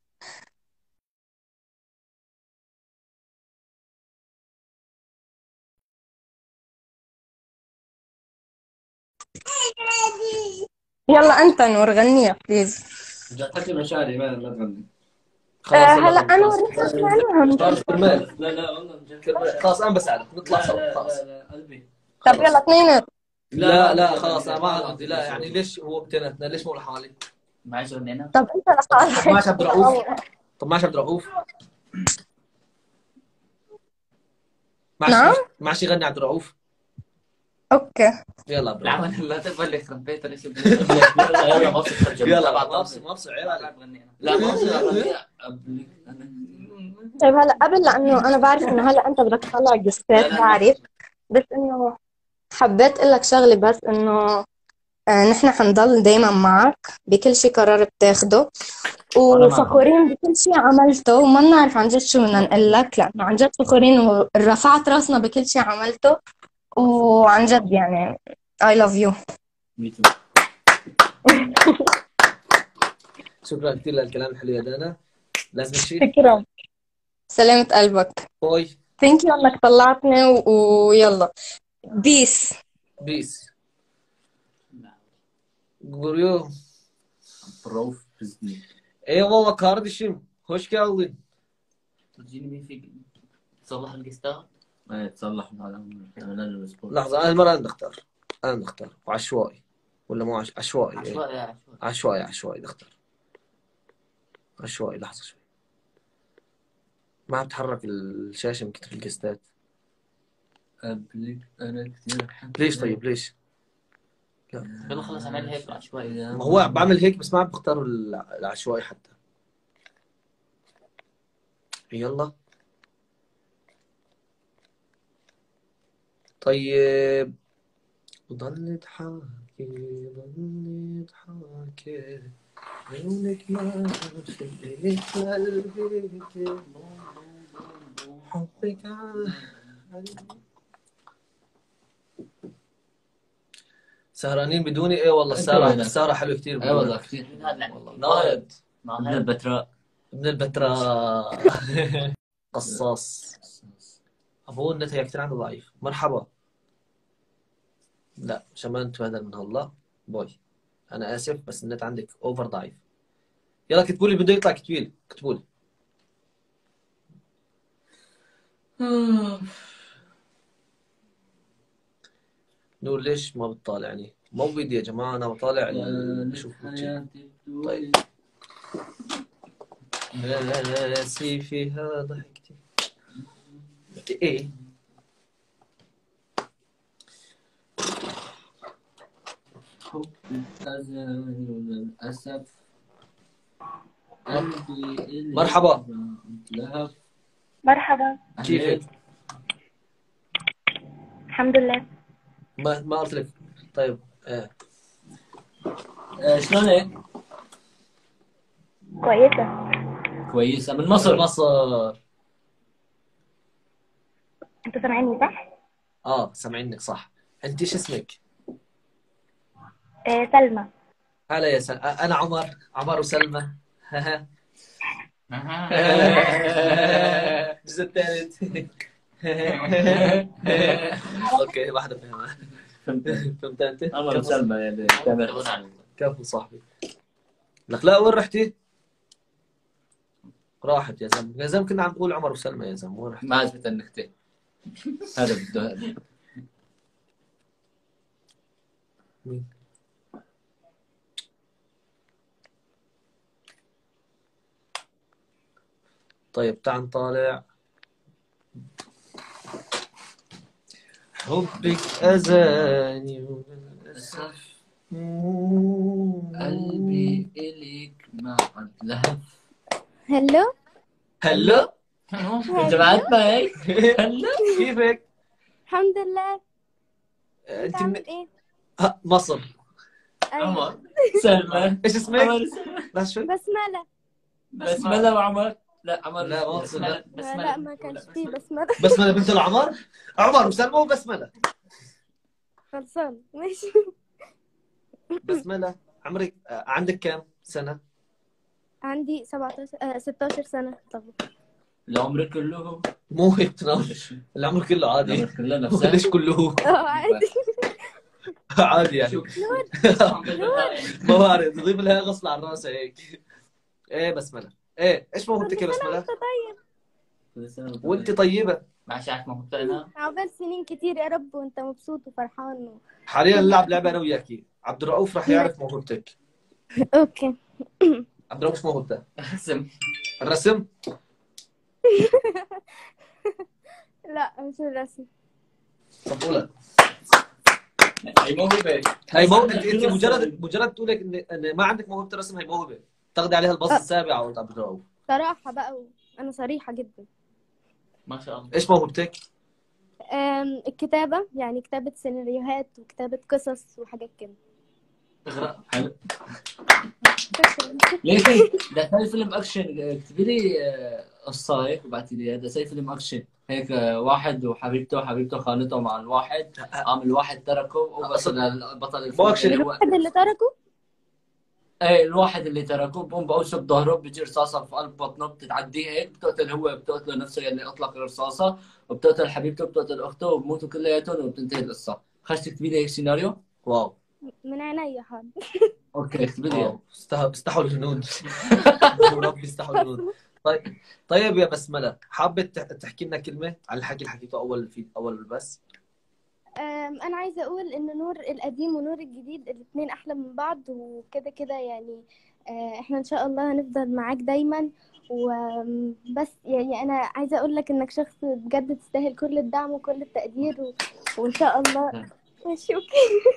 يلا انت نور غنيها بليز. بدي تحكي مشاعري ما ما تغني. آه يلا هلا غني. انا خلاص. وريتك اسمعناها. خلاص كرمال لا لا والله من جد. كرمال. خلاص انا بساعدك نطلع لا سوا لا خلاص. لا لا قلبي. طب يلا اثنين. لا لا خلاص انا ما بدي. لا يعني ليش هو بتنتنا ليش مو لحالي؟ معيش غنينا. طب انت لحالك. معش عبد الرؤوف. طب معش عبد الرؤوف. معش نعم؟ معش يغني عبد الرؤوف. اوكي. يلا عبد لا الرؤوف. لا تبغى يخرب بيتك ليش يلا يلا ما بصير. يلا ما بصير ما بصير عيب عليك. لا ما بصير. طيب هلا قبل، لانه انا بعرف انه هلا انت بدك تطلع جستات بعرف، بس انه حبيت اقول لك شغله، بس انه آه نحن حنضل دايما معك بكل شيء قرار بتاخده، وفخورين بكل شيء عملته، وما بنعرف عن جد شو بدنا نقول لك، لانه عن جد فخورين ورفعت راسنا بكل شيء عملته، وعن جد يعني I love you. شكرا كثير للكلام الحلو يا دانا. لازم شيء؟ شكرا. سلامة قلبك. باي. ثانك يو انك طلعتني و... ويلا بيس. بيس. Görüyor. Prof bizni. Eyvallah kardeşim. Hoş geldin. تجيني مين فيك تصلح القسطات؟ ايه تصلح هذا الاسبوع. لحظة أنا المرة أنا نختار. أنا نختار وعشوائي ولا مو عش... عشوائي. عشوائي إيه. عشوائي. عشوائي عشوائي نختار. عشوائي. لحظة شوي، ما عم تحرك الشاشة من كتر الجستات. قبلك انا كثير ليش طيب ليش؟ يلا خلص اعمل هيك عشوائي. ما هو بعمل هيك بس ما عم بختار الع- العشوائي حتى. يلا طيب. ضل تحاكي ضل تحاكي عيونك ما خليك قلبي حبك عالي. سهرانين بدوني؟ ايه والله السهرة السهرة حلوة كثير. اي والله كثير. والله ناهض ابن البتراء. ابن البتراء. قصاص. ابوه النت هي كثير عنده ضعيف. مرحبا. لا عشان ما انتم هذا من الله باي. انا اسف بس النت عندك اوفر ضعيف. يلا كتبوا لي بده يطلع كتبوا كتبوا لي. نور ليش ما بتطالعني؟ مو بدي يا جماعه انا بطالع بشوف. طيب راسي فيها ضحكتي. ايه حب الأزل وللأسف قلبي اللي مرحبا. لهف. مرحبا. كيفك؟ الحمد لله. ما ما قلت لك. طيب ايه آه، شلونك؟ كويسة. كويسة. من مصر. مصر. انتوا سامعيني صح؟ اه سامعينك صح. انت ايش اسمك؟ آه سلمى. هلا يا سلمى. انا عمر. عمر وسلمى. الجزء الثالث. اوكي واحدة فهمها. فهمت انت؟ عمر وسلمى يعني كاميرا. كفو صاحبي. لك لا وين رحتي؟ راحت يا زلمه. يا زلمه كنا عم نقول عمر وسلمى يا زلمه. وين رحتي؟ ما عجبت النكتة. هذا بده هذا. مين؟ طيب تعال نطالع. حبك أذاني وللأسف قلبي إليك ما عاد لهف. هلو هلا جماعتنا هيك. هلا كيفك؟ الحمد لله. انت انت من عامل ايه؟ ها، مصر. أيوة. عمر سلمى. ايش اسمك؟ عمر لا شوي. بسملة. بسملة وعمر. لا عمر لا ما مصر لا. لا ما كانش فيه بسملة. بسملة بنت العمر. عمر وسلمى وبسملة. خلصان ماشي. بسملة عمرك آه، عندك كم سنة؟ عندي سبعتاشر آه ستاشر سنة طبعا. العمر كله. مو هيك تناقش. العمر كله عادي. العمر كله نفسه. ليش كله؟ اه عادي. عادي يعني. نور ما بعرف تضيف لها غصب عن راسها هيك. ايه بسملة. ايه ايش موهبتك يا بسملة؟ انت طيب. وانت طيبة. ما عارف ما بتعنا. عقبال سنين كتير يا رب وانت مبسوط وفرحان و... حاليا نلعب لعبة انا وياكي. عبد الرؤوف رح يعرف موهبتك. اوكي. عبد الرؤوف شو موهبته؟ رسم. الرسم؟ لا مش الرسم. طب قولها. هي موهبة. هي موهبة. انت انت مجرد مجرد تقول لك ان ان ما عندك موهبة الرسم هي موهبة. تاخذي عليها الباص السابع عند عبد الرؤوف. صراحة بقى و... انا صريحة جدا. ما شاء الله. ايش موهبتك؟ أم... الكتابة يعني كتابة سيناريوهات وكتابة قصص وحاجات كده. اقرا. حلو. ليش؟ ده ثاني فيلم اكشن. اكتبي لي آه، قصة هيك وبعتي لي. هذا ثاني فيلم اكشن هيك. آه، واحد وحبيبته وحبيبته خانته مع الواحد. قام الواحد تركه وبطل البطل الفيلم أكشن. اللي هو الواحد اللي تركه. ايه الواحد اللي تركه بقوم بوش بظهره بيجي رصاصه في قلب بطنه بتتعديه هيك بتقتل هو بتقتل نفسه يلي اطلق الرصاصه وبتقتل حبيبته وبتقتل اخته وبموتوا كلياتهم وبتنتهي القصه. خش تكتبي لي هيك سيناريو. واو. من عينيا حاضر. اوكي اكتبي لي واو. استحوا استحوا الهنود. ربي استحوا الهنود. طيب طيب يا بسملة حابة تح- تحكي لنا كلمة عن الحكي اللي حكيته اول في اول بس؟ أم، انا عايزه اقول ان نور القديم ونور الجديد الاثنين احلى من بعض وكده كده يعني. آه، احنا ان شاء الله هنفضل معاك دايما. وبس يعني انا عايزه اقول لك انك شخص بجد تستاهل كل الدعم وكل التقدير و... وان شاء الله. ماشي اوكي.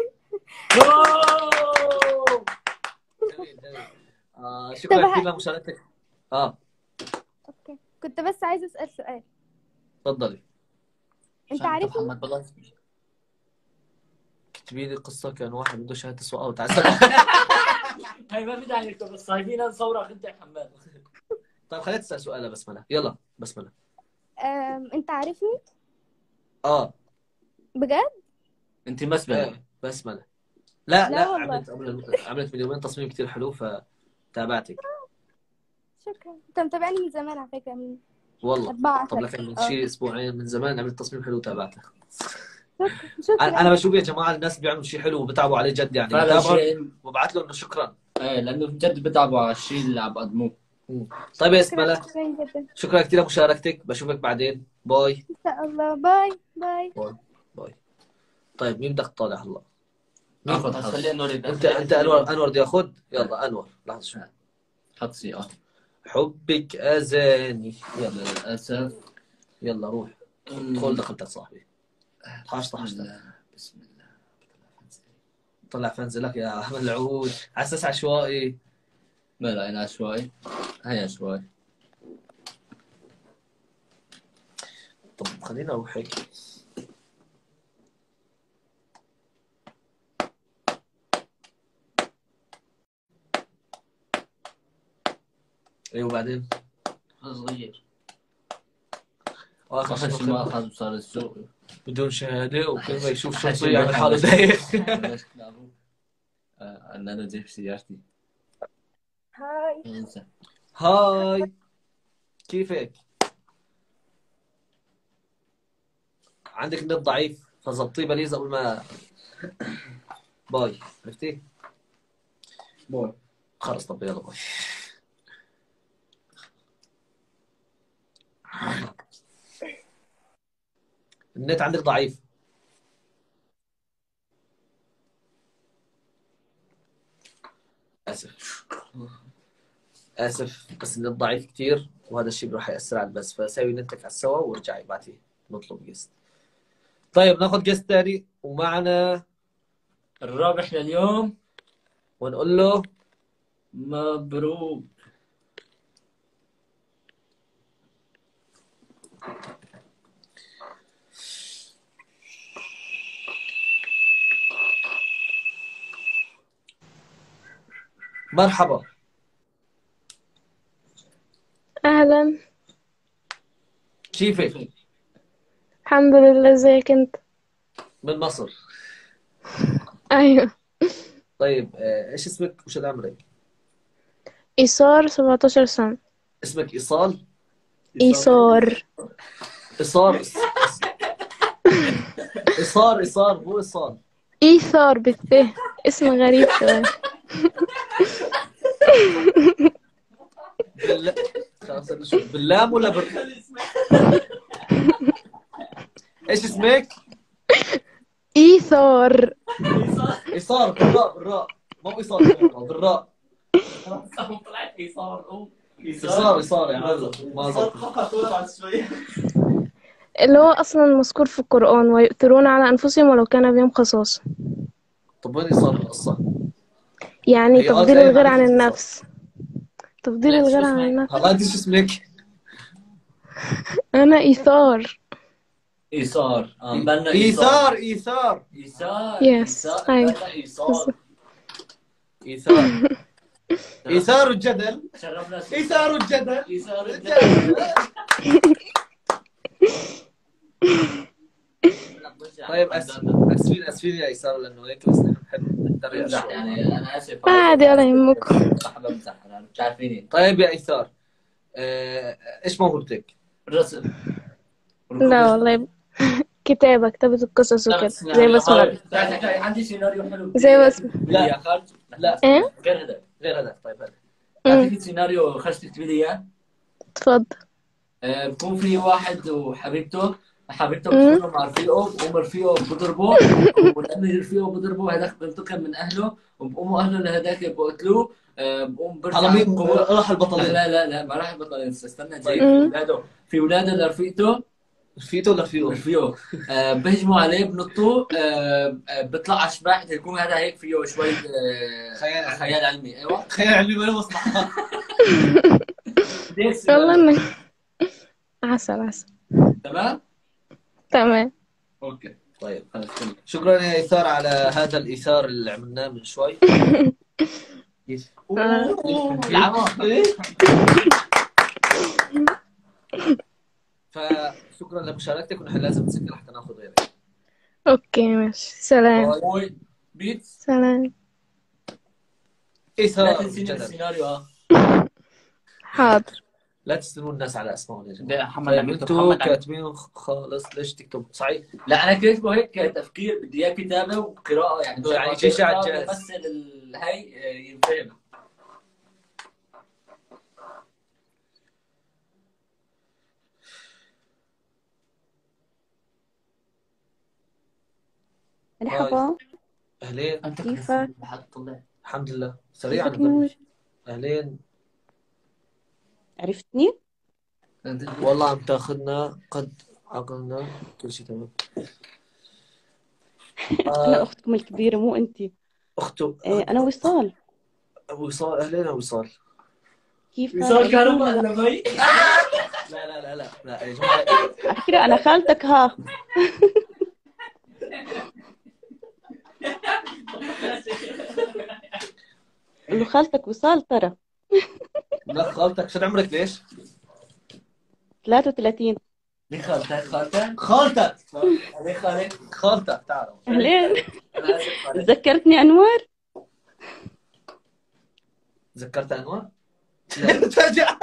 جميل جميل. آه طب شكرا كثير ه- لمشاركتك. اه اوكي، كنت بس عايزه اسال سؤال. تفضلي. انت عشان انت عارفني؟ محمد بالله. اكتبي لي قصه كان واحد بده شهاده سواقه وتعذب. هاي ما في داعي نكتب بس هاي فينا نصورك انت يا حماد. طيب خليني تسال سؤال بسمله. يلا بسمله. أم... انت عارفني اه بجد؟ انت مسبله. ايه بسمله. لا لا لا والله. عملت قبل عملت من يومين تصميم كثير حلو فتابعتك. شكرا، انت متابعني من زمان على فكره، من والله أربعة طب لكن من اه شيء اسبوعين من زمان عملت تصميم حلو وتابعته. شكرا انا شكرا. أنا بشوف يا جماعه الناس بيعملوا شيء حلو وبتعبوا عليه جد يعني فعلا بتابعهم شيء. وببعث له انه شكرا. ايه لانه بجد بتعبوا على الشيء اللي عم بقدموه. طيب يا شكرا اسمله شكرا جدا. شكرا كثير لمشاركتك. بشوفك بعدين. باي. ان شاء الله. باي باي. باي باي. طيب مين بدك تطالع هلا؟ اخذ حظ. خلي انور يبدا. انت انت انور انور بدي اخذ. يلا انور لحظه شوي. حط سيئة. حبك اذاني. يلا للاسف. يلا روح ادخل دخلتك صاحبي. طحشت طحشت. بسم الله. طلع فنزلك يا ملعون على اساس عشوائي. ما لا انا عشوائي. هي عشوائي. طب خلينا اروح هيك. ايوه وبعدين صغير. واخر اخر شيء شيء ما اخذ صار السوق. بدون شهاده وكل ما يشوف آخر شيء شرطي يعمل ما حاله أخذ. دايخ. ليش كلامه؟ آه، انا انا جايب سيارتي. هاي. انسى. هاي كيفك؟ عندك النت ضعيف فظبطيه بليز قبل ما باي. عرفتي؟ باي. خلص طب يلا باي. النت عندك ضعيف. اسف اسف بس النت ضعيف كثير وهذا الشيء راح ياثر على البث فسوي نتك على السوا وارجعي ابعتي نطلب جيست. طيب ناخذ جيست ثاني ومعنا الرابح لليوم ونقول له مبروك. مرحبا. أهلا. كيفك؟ الحمد لله، ازيك انت؟ من مصر. أيوة. طيب آه، ايش اسمك وش عمرك؟ إيثار سبعتاشر سنة. اسمك ايصال؟ إيثار. ايصار ايصار ايصار مو ايصال. إيثار بالث. اسم غريب شوية. بال... خلاص نشوف باللام ولا بال... ايش اسمك؟ إيثار. ايصار بالراء بالراء مو ايصال بالراء. طلعت ايصار. ايصار ايصار يعني ما ظبط. اللي هو أصلا مذكور في القرآن، ويؤثرون على أنفسهم ولو كان بهم خصاصة. طب وين ايصال القصة؟ يعني هي آه تفضيل زي الغير ما عن قلت النفس. تفضيل لا، شو الغير عن اسمك؟ النفس. هلا انت شو اسمك؟ أنا إيثار. ايثار. اه بلنا ايثار ايثار ايثار. Yes. ايثار. أيوة. بلنا ايثار. ايثار ايثار الجدل. شرفنا. ايثار الجدل. ايثار الجدل. طيب اسفين اسفين اسفين يا ايثار لانه هيك بس نحن نتريق بمزح شوي. يعني انا اسف. ما عادي ولا يهمك. صح بمزح انا مش عارفيني. طيب يا ايثار آه، ايش موهبتك؟ الرسم. لا والله. كتابة كتابة القصص وكده زي بسمة. عندي سيناريو حلو. زي بسمة. لا يا خالد. لا ايه؟ غير هذا. غير هذا. طيب هذا اعطيك سيناريو خرجت تكتبي لي اياه. تفضل. آه، بكون في واحد وحبيبته حبيبته أمم. بتكون مع رفيقه، بقوم رفيقه بضربه، ولما رفيقه بضربه هذاك بينتقم من اهله، وبقوموا اهله لهذاك بقتلوه. آه، بقوم برجع على مين بقوة. راح البطلين؟ لا لا لا ما راح البطلين، استنى جاي. طيب. في أمم. اولاده في اولاده لرفيقته رفيقته ولا رفيقه؟ رفيقه. آه، بيهجموا عليه بنطوا. آه، آه، بيطلع اشباح يكون هذا هيك فيه شوي آه، خيال علمي. خيال علمي. ايوه خيال علمي ولا مصلحة. ديكس. والله انك عسل عسل. تمام تمام. اوكي طيب شكرا يا إيثار على هذا الإيثار اللي عملناه من شوي. كيف؟ آه. العمى. فشكرا لمشاركتك، ونحن لازم نسكر حتى ناخذ غيرك. اوكي ماشي، سلام. باي بيتس. سلام. لا إيثار تنسيني جدل. السيناريو. اه حاضر. لا تستلمون الناس على اسمائهم يا ده جماعة. محمد طيب عم يكتب، انتوا محمد عم كاتبين خالص، ليش تكتب صحيح؟ لا انا كاتبه هيك كتفكير، بدي اياه كتابه وقراءه، يعني يعني شيء على الجاهز. يمثل الهي ينفهم. مرحبا. اهلين. انت كيفك؟ لحد طلع. الحمد لله سريعا كيفك نور؟ نبلش. اهلين. عرفتني؟ والله عم تاخذنا قد عقلنا كل شيء تمام. انا آه اختكم الكبيرة مو انتي. اخته آه، انا وصال. وصال. اهلين وصال. كيفك؟ وصال كهرباء عرفتني ولا ولا مي؟ لا لا لا لا لا يا جماعه. لا؟ على فكرة انا خالتك ها. قول له خالتك وصال ترى. لا خالتك شو عمرك ليش؟ ثلاثة وثلاثين. ليه خالتك خالتك؟ خالتك ليه خالك؟ خالتك تعالوا. اهلين. انا اسف خالك. تذكرتني انوار؟ تذكرت انواع؟ تفاجأ.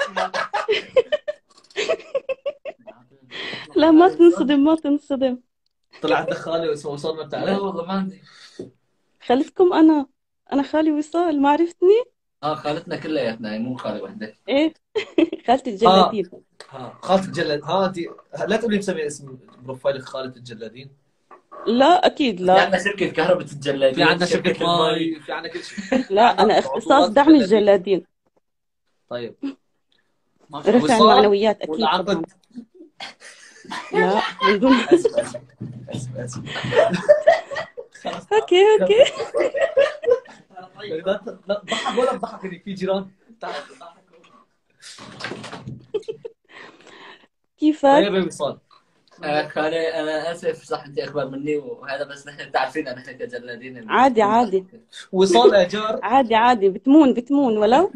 لا ما تنصدم ما تنصدم. طلع عندك خالي واسمه وصال ما لا بتعرف؟ والله ما عندي. خالتكم انا. انا خالي وصال، ما عرفتني؟ اه خالتنا كلياتنا، مو خالي وحده. ايه. خالتي الجلادين. ها خالة الجلاد. ها انت لا تقولي مسمي اسم بروفايلك خالة الجلادين. لا اكيد في لا. عندنا شركه كهرباء الجلادين، في عندنا شركة المي. ماي، في عندنا كل شيء. لا انا اختصاص دعم الجلادين. طيب رفع وصال المعنويات اكيد ولا طبعا. عقد؟ لا من دون. اسف اسف اسف اسف. خلاص اوكي اوكي. لا لا تضحك ولا تضحك انك في جيران. تعال كيفك؟ طيب يا وصال. آه خالي انا اسف صح انت اكبر مني وهذا، بس نحن تعرفين نحن كجلادين. عادي عادي. وصال يا جار. عادي عادي بتمون بتمون ولو.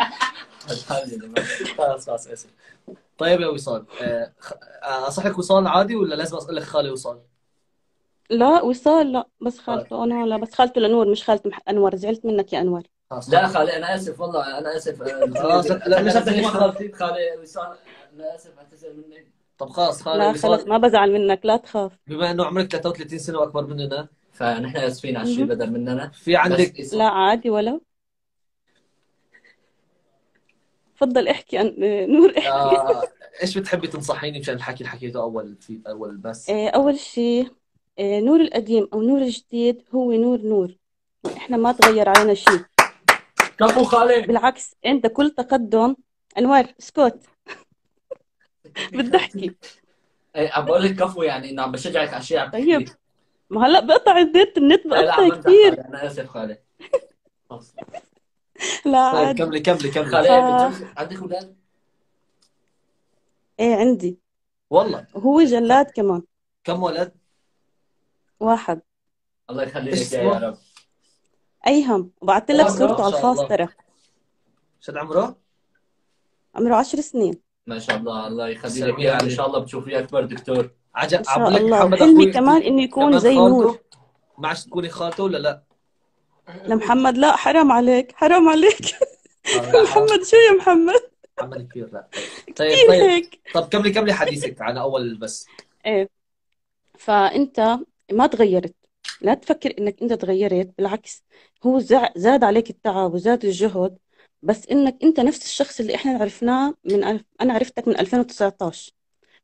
خلاص خلاص اسف. طيب يا وصال، آه، خ- آه، اصحك وصال عادي ولا لازم اسالك خالي وصال؟ لا وصال لا، بس خالته انا لا، بس خالته لنور مش خالته مح- انور. زعلت منك يا انور. خلاص لا خالي انا اسف والله انا اسف. خلاص، لا- لا، ليش خالتي أنت- خالتي خالي وصال، انا اسف اعتذر مني. طب خلاص خالي لا خلص وصال، ما بزعل منك لا تخاف. بما انه عمرك ثلاثة وثلاثين سنه واكبر مننا، فنحن اسفين على الشيء مهم. بدل مننا. في عندك بس لا عادي ولو. تفضل احكي أن... نور احكي. آه، ايش بتحبي تنصحيني مشان الحكي اللي حكيته اول في اول بس؟ آه، أول شيء آه، نور القديم أو نور الجديد هو نور نور. إحنا ما تغير علينا شيء، كفو خالي. بالعكس أنت كل تقدم. أنوار اسكت. بدي أحكي. ايه عم بقول لك كفو، يعني انه عم بشجعك على شيء عم تحكي. طيب ما هلا بقطع النت، النت لا لا عم بقطع بمزح كثير. خالي، انا اسف خالي. خلص. لا طيب عادي. كملي كملي كملي. خالي آه. بتجوز عندك اولاد؟ إيه عندي، والله وهو جلاد كمان. كم ولد؟ واحد. الله يخلي إيش لك اياه يا اسمه؟ رب. أيهم وبعثت لك عمره؟ صورته على ما شاء الخاص الله. ترى. شد عمره؟ عمره عشر سنين. ما شاء الله الله يخلي سلام لك اياه، عليك. ان شاء الله بتشوفيه اكبر دكتور. عجب. إن شاء عم بقول لك الله. محمد وحلمي اخوي كمان إنه يكون كمان زي خالته، نور. ما عادش تكوني خالته ولا لا؟ لمحمد لا، حرام عليك حرام عليك. آه، محمد شو يا محمد؟ محمد كثير لا. طيب كثير طيب هيك. طب كملي كملي حديثك على اول بس. ايه فانت ما تغيرت، لا تفكر انك انت تغيرت، بالعكس هو زع- زاد عليك التعب وزاد الجهد، بس انك انت نفس الشخص اللي احنا عرفناه من ألف... انا عرفتك من ألفين وتسعطعش.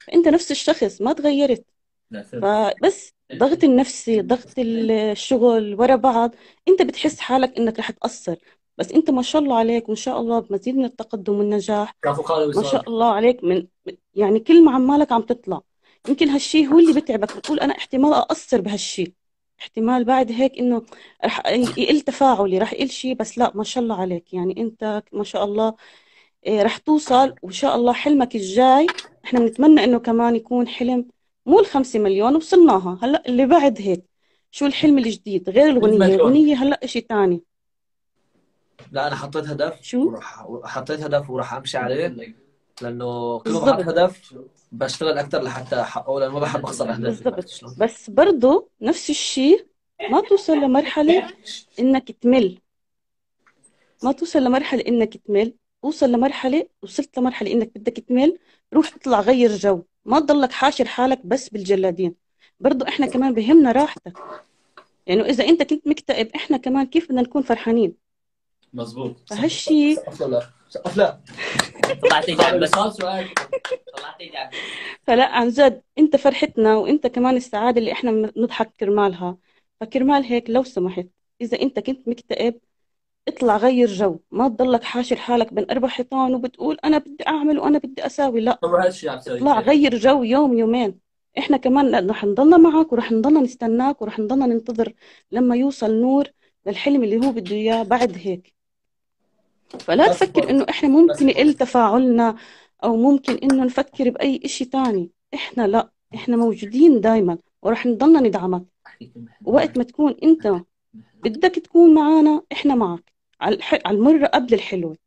فانت نفس الشخص ما تغيرت. لا فهمت. فبس ضغط النفسي، ضغط الشغل ورا بعض، انت بتحس حالك انك رح تقصر. بس انت ما شاء الله عليك، وان شاء الله بمزيد من التقدم والنجاح. كفو خالي ما وصال. شاء الله عليك، من يعني كل ما عمالك عم تطلع. يمكن هالشي هو اللي بتعبك، بتقول انا احتمال اقصر بهالشي، احتمال بعد هيك انه رح يقل تفاعلي، رح يقل شيء. بس لا، ما شاء الله عليك، يعني انت ما شاء الله إيه، رح توصل. وان شاء الله حلمك الجاي احنا بنتمنى انه كمان يكون حلم، مو الخمسة مليون وصلناها، هلا اللي بعد هيك. شو الحلم الجديد غير مية الغنية؟ مليون. الغنية هلا اشي تاني. لا انا حطيت هدف شو وراح حطيت هدف وراح امشي عليه، لانه كل ما بحط بالضبط هدف بشتغل اكثر لحتى احققه، لانه ما بحب اخسر اهدافي. بالضبط. عرفت شلون؟ بس برضو نفس الشيء، ما توصل لمرحلة انك تمل، ما توصل لمرحلة انك تمل. اوصل لمرحلة، وصلت لمرحلة انك بدك تمل، روح اطلع غير جو، ما تضلك حاشر حالك بس بالجلادين. برضو احنا كمان بهمنا راحتك، يعني اذا انت كنت مكتئب احنا كمان كيف بدنا نكون فرحانين؟ مظبوط. فهالشي سقف لا سقف لا طلعت ايجابي بس وصال سؤال. طلعت ايجابي. فلا، عن جد انت فرحتنا، وانت كمان السعادة اللي احنا بنضحك كرمالها. فكرمال هيك لو سمحت، اذا انت كنت مكتئب اطلع غير جو، ما تضلك حاشر حالك بين اربع حيطان وبتقول انا بدي اعمل وانا بدي اساوي. لا، طب هالشيء عم تسوي اطلع كيف؟ غير جو يوم يومين. احنا كمان رح نضلنا معك، ورح نضلنا نستناك، ورح نضلنا ننتظر لما يوصل نور للحلم اللي هو بده اياه بعد هيك. فلا بس تفكر برضه انه احنا ممكن يقل تفاعلنا، او ممكن انه نفكر باي اشي تاني. احنا لا، احنا موجودين دايما، ورح نضلنا ندعمك. وقت ما تكون انت بدك تكون معنا احنا معك، على الح... على المرة قبل الحلوة.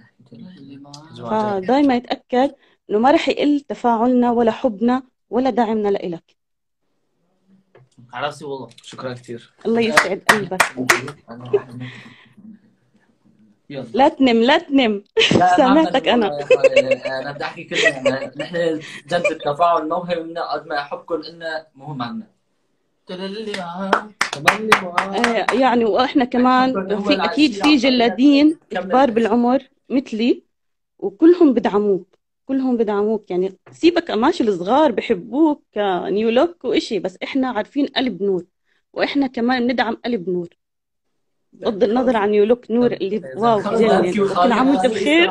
فدايما يتأكد انه ما رح يقل تفاعلنا ولا حبنا ولا دعمنا لإلك. على راسي والله. شكرا كثير. الله يسعد قلبك. يلا. لا تنم لا تنم. لا سامعتك انا انا. انا بدي احكي كلمه. نحن جد التفاعل موهبه منا قد ما احبكم انه مهم عنا. آه، يعني واحنا كمان في اكيد في جلادين كبار بالعمر مثلي، وكلهم بدعموك، كلهم بدعموك. يعني سيبك ماشي، الصغار بحبوك كنيو لوك وإشي، بس احنا عارفين قلب نور، واحنا كمان بندعم قلب نور. بغض النظر عن نيو لوك نور اللي واو جنن، كل عام وانت بخير.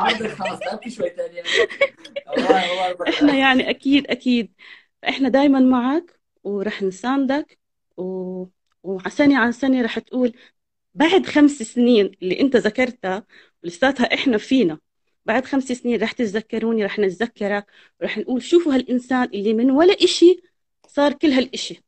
احنا يعني اكيد اكيد احنا دايما معك، ورح نساندك، و... وسنة عن سنة رح تقول بعد خمس سنين اللي انت ذكرتها ولساتها احنا فينا، بعد خمس سنين رح تتذكروني، رح نتذكرك، ورح نقول شوفوا هالإنسان اللي من ولا إشي صار كل هالإشي.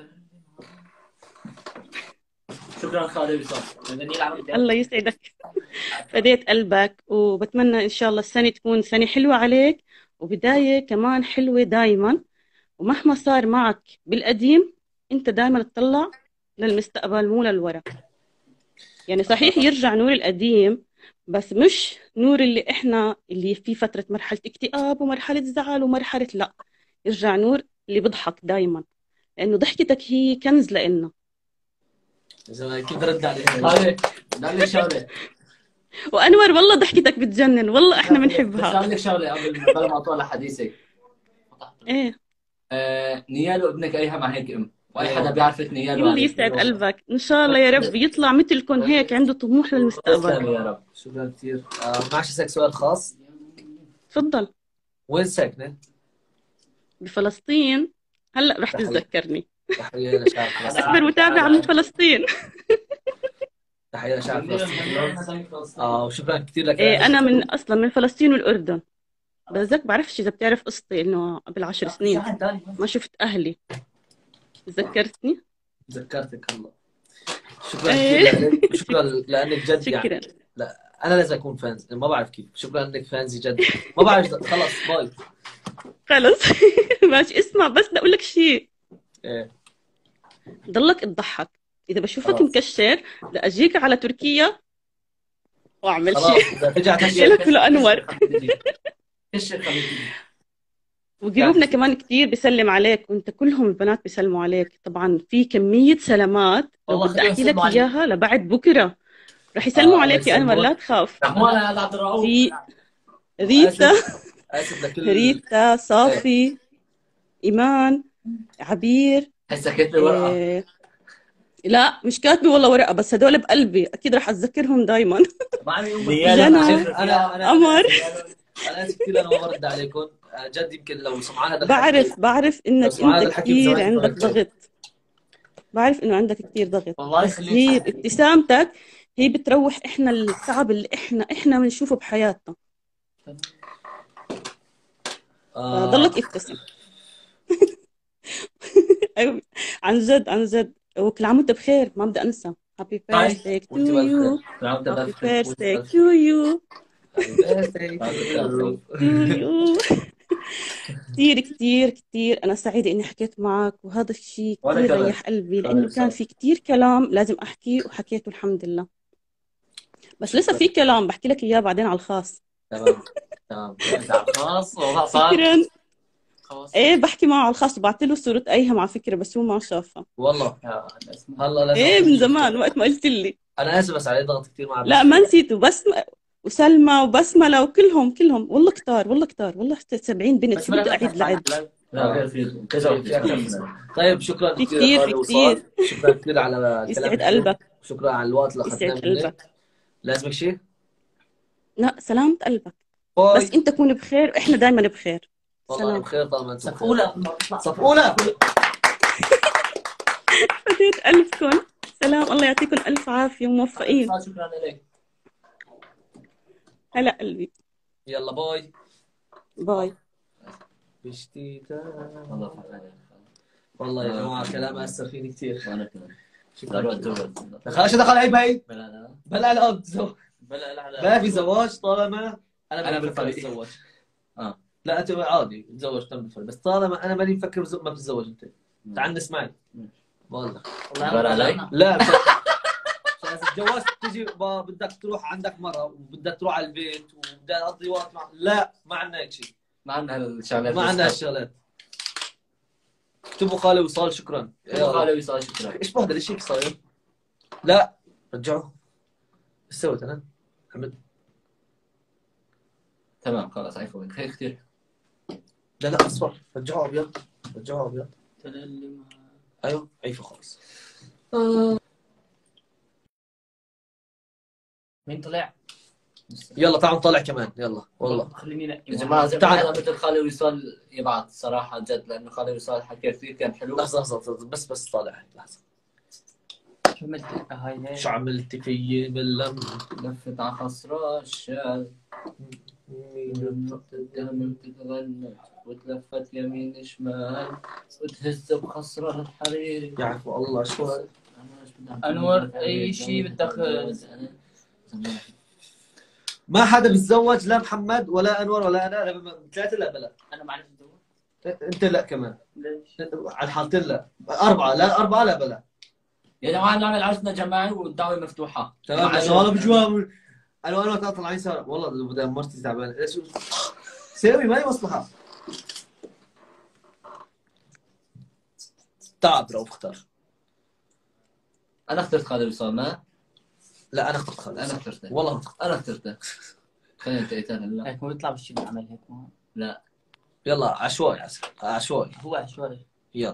شكرا خالي وصال. الله يسعدك، فديت قلبك، وبتمنى إن شاء الله السنة تكون سنة حلوة عليك، وبداية كمان حلوة دايما. ومهما صار معك بالقديم انت دايما تطلع للمستقبل مو للورا. يعني صحيح يرجع نور القديم، بس مش نور اللي احنا اللي في فترة مرحلة اكتئاب ومرحلة زعل ومرحلة، لا، يرجع نور اللي بضحك دايما، لانه ضحكتك هي كنز لنا. إذا كيف رد عليك؟ خالي بدي لك شغله. وانور والله ضحكتك بتجنن، والله احنا بنحبها. بس لك شغله قبل قبل ما اطول حديثك. ايه آه، نيال وابنك ايها مع هيك ام، واي حدا بيعرفك نيال. الله يسعد قلبك، ان شاء الله يا رب يطلع مثلكم هيك عنده طموح للمستقبل. تسلم يا رب. شكرا كثير. آه معلش اسالك سؤال خاص. تفضل. وين ساكنه؟ بفلسطين. هلا رح تتذكرني. تحية لشعب فلسطين. اكبر متابعة من فلسطين. تحية لشعب فلسطين. اه وشكرا كثير لك. إيه انا من اصلا من فلسطين والاردن، بس بعرفش اذا بتعرف قصتي انه قبل عشر سنين ما شفت اهلي. تذكرتني؟ تذكرتك الله. شكرا كثير لك، شكرا لانك جد شكرا. يعني لا انا لازم اكون فانز، ما بعرف كيف. شكرا انك فانزي جد، ما بعرف. خلص باي. خلص ماشي. اسمع بس بدي اقول لك شيء. ايه ضلك تضحك، اذا بشوفك خلاص. مكشر لاجيك على تركيا واعمل خلاص شيء. بدها ترجع احكي لك لانور. ايش خليك وجروبنا كمان كتير بيسلم عليك، وانت كلهم البنات بيسلموا عليك. طبعا في كمية سلامات لو والله بدي احكي لك خليهم يسلموا اياها لبعد بكره رح يسلموا آه، عليك يا انور، يسلموا. لا تخاف. مو انا هذا عبد الرؤوف. في ريتا اسف لكل ريتا صافي ايمان، عبير. هسه كاتبه ورقه. إيه... لا مش كاتبه والله ورقه، بس هدول بقلبي اكيد رح اتذكرهم دايما. جنى، انا انا قمر. انا اسف كثير انا ما برد عليكم جد. يمكن لو سمعان هذا بعرف بعرف انك انت كثير عندك ضغط، بعرف انه عندك كثير ضغط، والله بس هي ابتسامتك هي بتروح احنا التعب اللي احنا احنا بنشوفه بحياتنا. آه. ضلك ابتسم. ايوه عن جد عن جد، وكل عام وانت بخير، ما بدي انسى. هابي بيرثداي تو يو، هابي بيرثداي تو يو، كثير كثير كثير أنا سعيدة إني حكيت معك، وهذا الشيء كثير ريح قلبي، لأنه كان في كثير كلام لازم أحكيه وحكيته الحمد لله. بس لسه في كلام بحكي لك إياه بعدين على الخاص. تمام تمام على الخاص. شكرا. ايه بحكي معه على الخاص، وبعت له صورة ايهم على فكرة، بس هو ما شافها والله. هلا ايه من زمان وقت ما قلت لي. انا اسف بس علي ضغط كثير مع لا ما نسيته، بس وسلمى وبسملة وكلهم كلهم والله كتار والله كتار والله سبعين بنت، شو بدي اعيد العد. طيب شكرا كثير في كثير. شكرا كثير على الكلام. يسعد قلبك. شكرا على الوقت اللي اخذناه يسعد قلبك. لازمك شيء؟ لا سلامة قلبك. باي. بس انت كون بخير واحنا دائما بخير. والله انا بخير طالما انت صف اولى. صف اولى. فديت قلبكم. سلام، الله يعطيكم الف عافية وموفقين. شكرا لك. هلا قلبي. يلا باي. باي. بشتيتا. والله يا جماعة كلام أثر فيني كثير. وانا كمان. شكرا. خلاص دخل عيب هي. بلا لا. بلا لا بتزوج. بلا لا. ما في زواج طالما انا انا ماني بفكر بالطريق. اتزوج. اه لا انت عادي تتزوج تم بالفعل، بس طالما انا ماني مفكر بز- ما بتتزوج انت. تعال نسمعي. والله بلا علي. لا بس اذا تجوزت تجي ب- بدك تروح عندك مرة وبدك تروح على البيت وبدك اقضي وقت مع لا ما عندنا هيك شيء. ما عندنا هالشغلات. ما عندنا هالشغلات. اكتبوا خالي وصال شكرا. اكتبوا خالي وصال شكرا. ايش بهذا الشيء صاير؟ لا رجعوه. ايش سويت انا؟ حمد تمام خلاص عفوا خير كثير. لا لا اصفر رجعوه ابيض رجعوه ابيض. ايوه عيفه خالص. مين طلع؟ يلا تعال نطلع كمان يلا والله. خليني يا جماعه زي ما حدا مثل خالي وصال يبعث صراحه جد، لانه خالي وصال حكى كثير كان حلو. لحظه لحظه بس بس طالع لحظه. شو عملت هاي هاي؟ شو عملت في باللم؟ لفت على خصرة الشال الدم بتتغنى وتلفت يمين شمال وتهز بخصرة الحريري. يعفو الله شو هذا؟ انور اي شيء بدك. ما حدا بيتزوج لا محمد ولا انور ولا انا. انا ثلاثه لا بلا. انا ما عرفت اتزوج. انت لا كمان. ليش؟ على الحالتين لا. اربعه لا اربعه لا بلا. يا جماعه نعمل عرسنا جماعي والدعوه مفتوحه. تمام بس والله بجواب انا وانا وقتها طالعين سوا والله بدي مرتي تعبانه. ايش سوي مالي مصلحه. تعب لو اختار. انا اخترت خالد وصال. ما لا انا اخترت خالد. انا اخترته والله اخترت. انا اخترته. خلينا انت هلا. هيك ما بيطلع بالشيء اللي عمل هيك. لا يلا عشوائي عشوائي. هو عشوائي. يلا.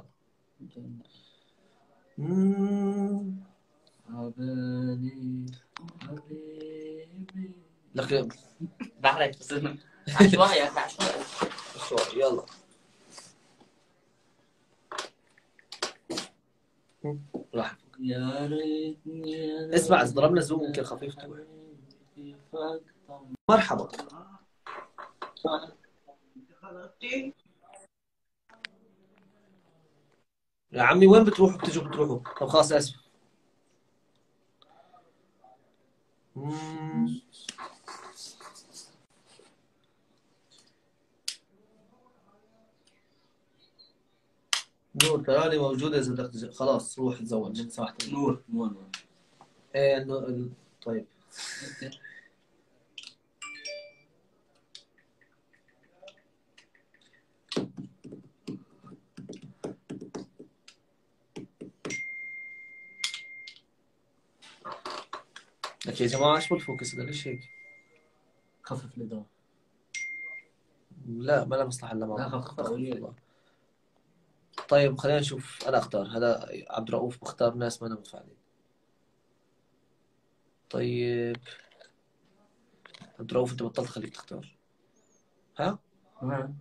عبالي حبيبي. لك بعرف بس عشوائي يا اخي عشوائي. عشوائي يلا. راح يا ريتني اسمع اذا ضربنا زوم ممكن خفيف تروح. مرحبا. يا عمي وين بتروحوا بتجوا بتروحوا؟ طب خلاص اسف. مم. نور تراني موجودة إذا بدك تز- خلاص روح تزوج من سمحت. نور نور نور. ايه نور طيب. لك يا جماعة ايش بالفوكس هذا ليش هيك؟ خفف الإضاءة. لا ما له مصلحة الا لا ما خفف الإضاءة. طيب خلينا نشوف، انا اختار. هذا عبد الرؤوف بختار ناس ما انا متفاعلين. طيب عبد الرؤوف انت بطلت خليك تختار. ها؟ نعم.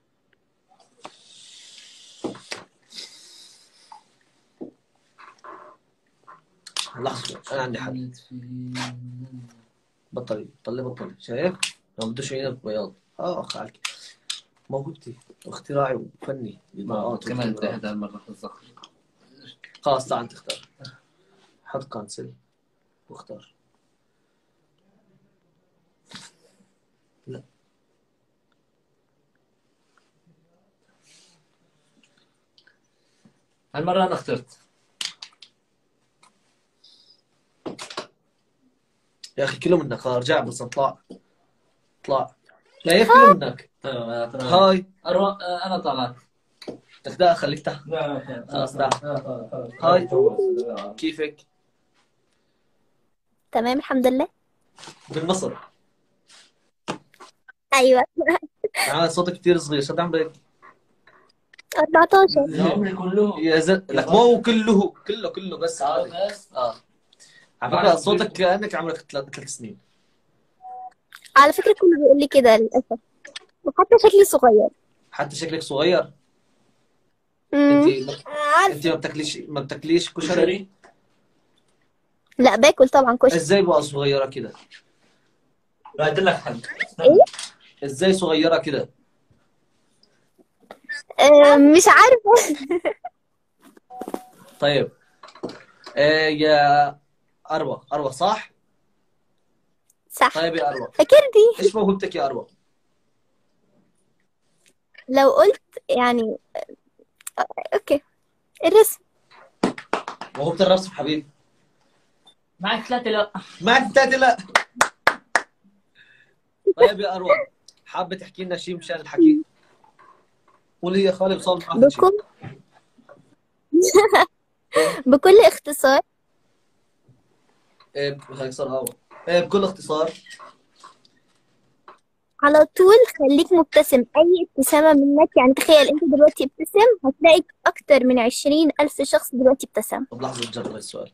لحظة انا عندي حل. بطلي بطلي بطلي، شايف؟ لو بدوش عينك بياض. اه اخ عليك. موهبتي واختراعي وفني للمرآت. كمان انتهت المرة الزخر. خلاص تعال انت اختار. حط كانسل واختار. لا هالمرة أنا اخترت. يا اخي كله منك. ارجع بس اطلع اطلع. لا يا كله منك. هاي أروح أنا طلعت. تخدع خليك تحت. خلاص تعال. هاي كيفك؟ تمام الحمد لله. من مصر. ايوه. آه صوتك كثير صغير. شو عمرك؟ أربعتاشر. يا عمري كله. يا زلمه لك مو كله كله كله بس. اه بس. اه على فكره صوتك كانك عمرك ثلاث ثلاث سنين. على فكرة كله بيقول لي كده للأسف، وحتى شكلي صغير. حتى شكلك صغير. امم انت انت ما بتاكليش ما بتاكليش كشري؟ لا باكل طبعا كشري. ازاي بقى صغيره كده؟ بعد لك حل. ايه؟ ازاي صغيره كده؟ آه مش عارفة. طيب آه يا اروى. اروى صح؟ صح. طيب يا اروى فاكرني؟ ايش موهبتك يا اروى؟ لو قلت يعني آه، اوكي الرسم. موهبة الرسم حبيبي. معك ثلاثة لا. معك ثلاثة لا. طيب يا اروى حابة تحكي لنا شيء مشان الحكي؟ قولي يا خالد صار معك شيء. بكل بكل اختصار. ايه هيك صار هوا. ايه بكل اختصار. على طول خليك مبتسم، أي ابتسامة منك يعني تخيل أنت دلوقتي ابتسم هتلاقي أكتر من عشرين ألف شخص دلوقتي ابتسم. طب لحظة نجرب السؤال.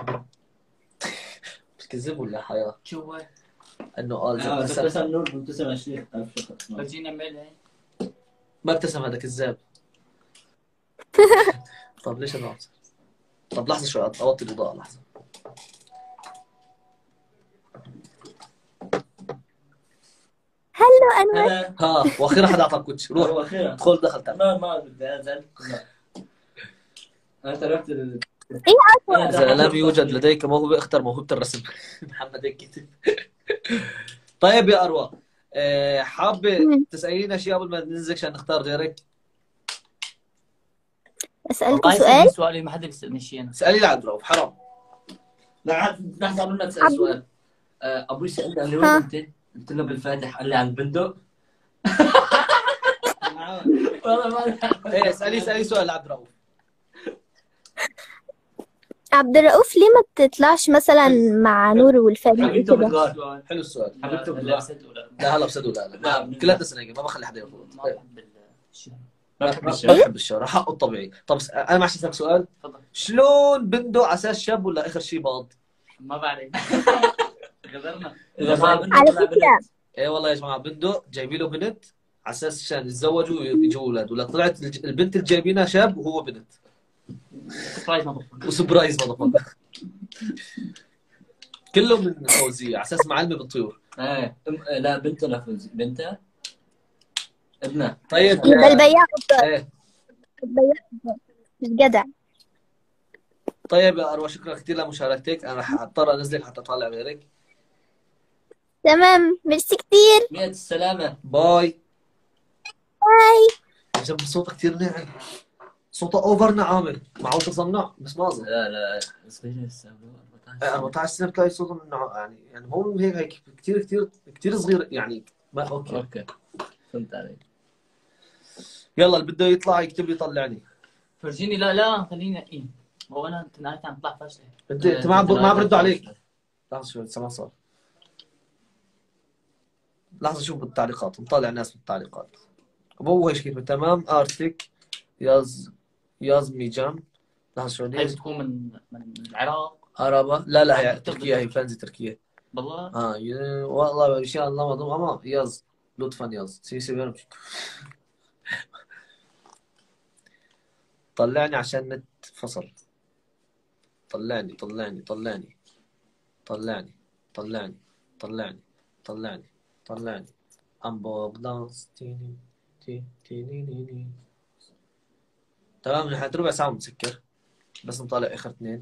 بتكذب ولا حياة؟ شو هو؟ انه قال اه ابتسم. ابتسم نور مبتسم عشرين ألف شخص. فرجينا نعملها. ما ابتسم هذا كذاب. طب ليش انا أبتسم؟ طب لحظة شوي اوطي الإضاءة لحظة. هلو أنور. ها واخيرا حدا اعطاك كوتش. روح واخيرا ادخل دخل تعال. ما ما بدي انزل. انا تركت ال... إيه عفوا. إذا لم يوجد لديك موهبة اختر موهبة الرسم. محمد هيك كتب. طيب يا أروى آه، حابة تسألينا شيء قبل ما ننزل عشان نختار غيرك؟ أسألكم الله سؤال. يسألني سؤالي ما حدا بيسألني شيء أنا. اسألي لعبد الرؤوف حرام. لا لحظة قبل ما تسأل سؤال. آه، أبوي سألني قال لي وين أنت؟ قلت له بالفاتح قال لي على البندق. والله ما ايه اسألي اسألي سؤال لعبد الرؤوف. عبد الرؤوف ليه ما بتطلعش مثلا مع نور والفريق حبيبته كده؟ بالغار. حلو السؤال. حبيبته لا بالغار. بسد ولا لا هلا بسدوا لا لا لا. كلاتنا سنة ما بخلي حدا يفوت. ما بحب الشيء. ما بحب ما الشباب. بحب الشارع حقه الطبيعي. طب س- انا معلش اسالك سؤال. تفضل. شلون بندق على اساس شاب ولا اخر شيء باض؟ ما بعرف. قدرنا. إذا ما على فكرة ايه والله يا جماعه بندق جايبين له بنت على اساس عشان يتزوجوا ويجوا اولاد، ولا طلعت الج- البنت اللي جايبينها شاب وهو بنت. سبرايز ما بفهم. وسبرايز مضبوط. كله من فوزيه على اساس معلمه بالطيور. ايه أم- لا بنته لا فوزي بنتها ابنها. طيب يبقى يا- البياع غدار. ايه البياع غدار. مش جدع. طيب يا اروى شكرا كثير لمشاركتك. انا رح اضطر انزلك حتى اطلع غيرك. تمام ميرسي كتير. مئة السلامة. باي. باي. جنب صوتها كثير ناعم. صوتها اوفر نعامه معه تصنع بس ما اظن. لا لا صغيرة لسه إيه، أربعطعش سنه بتلاقي صوتهم نع- يعني يعني هو هيك هيك كثير كثير كثير صغير يعني. ما اوكي اوكي فهمت علي. يلا اللي بده يطلع يكتب لي طلعني. فرجيني لا لا خليني ايه. هو انا انت نهاية عم طلع فاشلة. انت انت ما عم ما عم ردوا عليك. لحظه شوي لسه ما صار. لحظه شوف بالتعليقات نطالع الناس بالتعليقات. ابو ايش كيف تمام ارتك يز يازميجان. لحظة شو هي بتكون من من العراق. عربة. لا لا هي تركيا، هي فانزي تركيا. بالله. اه ي... والله ان شاء الله مضم اما ياز لطفا ياز سي سي بيرم. طلعني عشان نت فصل. طلعني طلعني طلعني طلعني طلعني طلعني طلعني طلعني امبو دانس تيني تي تيني ني. تمام لحد ربع ساعة مسكر بس نطالع اخر اثنين.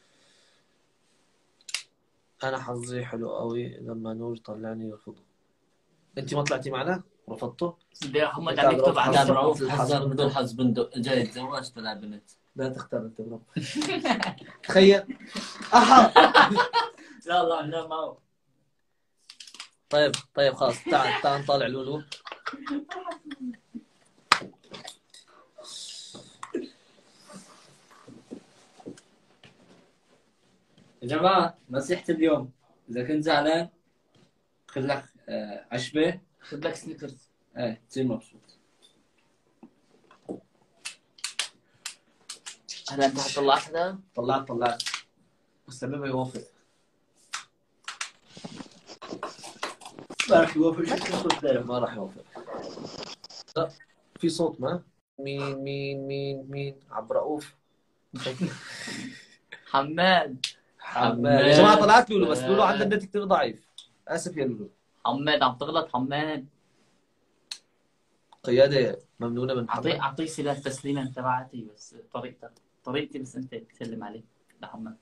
انا حظي حلو قوي لما نور طلعني يرفضه. انت ما طلعتي معنا رفضته؟ سيدي محمد عم يكتب على حذر رؤوف حذر حذر بدون حظ بندق جاي تزوج طلع بنت. لا تختار انت برب. تخيل. احا. لا الله لا معه. طيب طيب خلاص تعال تعال نطالع لولو. يا جماعة نصيحة اليوم إذا كنت زعلان خذ لك آه، عشبة، خذ لك سنيكرز. ايه تصير مبسوط. هلا انت حطلعت حدا؟ طلعت طلعت بس لما ما يوافق. ما راح يوافق. ما راح يوافق. لا في صوت ما مين مين مين مين عبد رؤوف. حماد. حماد يا جماعة طلعت لولو بس لولو عندها النت كثير ضعيف. اسف يا لولو. حماد عم تغلط حماد. قيادة ممنونة من اعطيه محمد. اعطيه سلاح تسليما تبعتي بس طريقتك طريقتي بس انت تسلم عليه لحماد.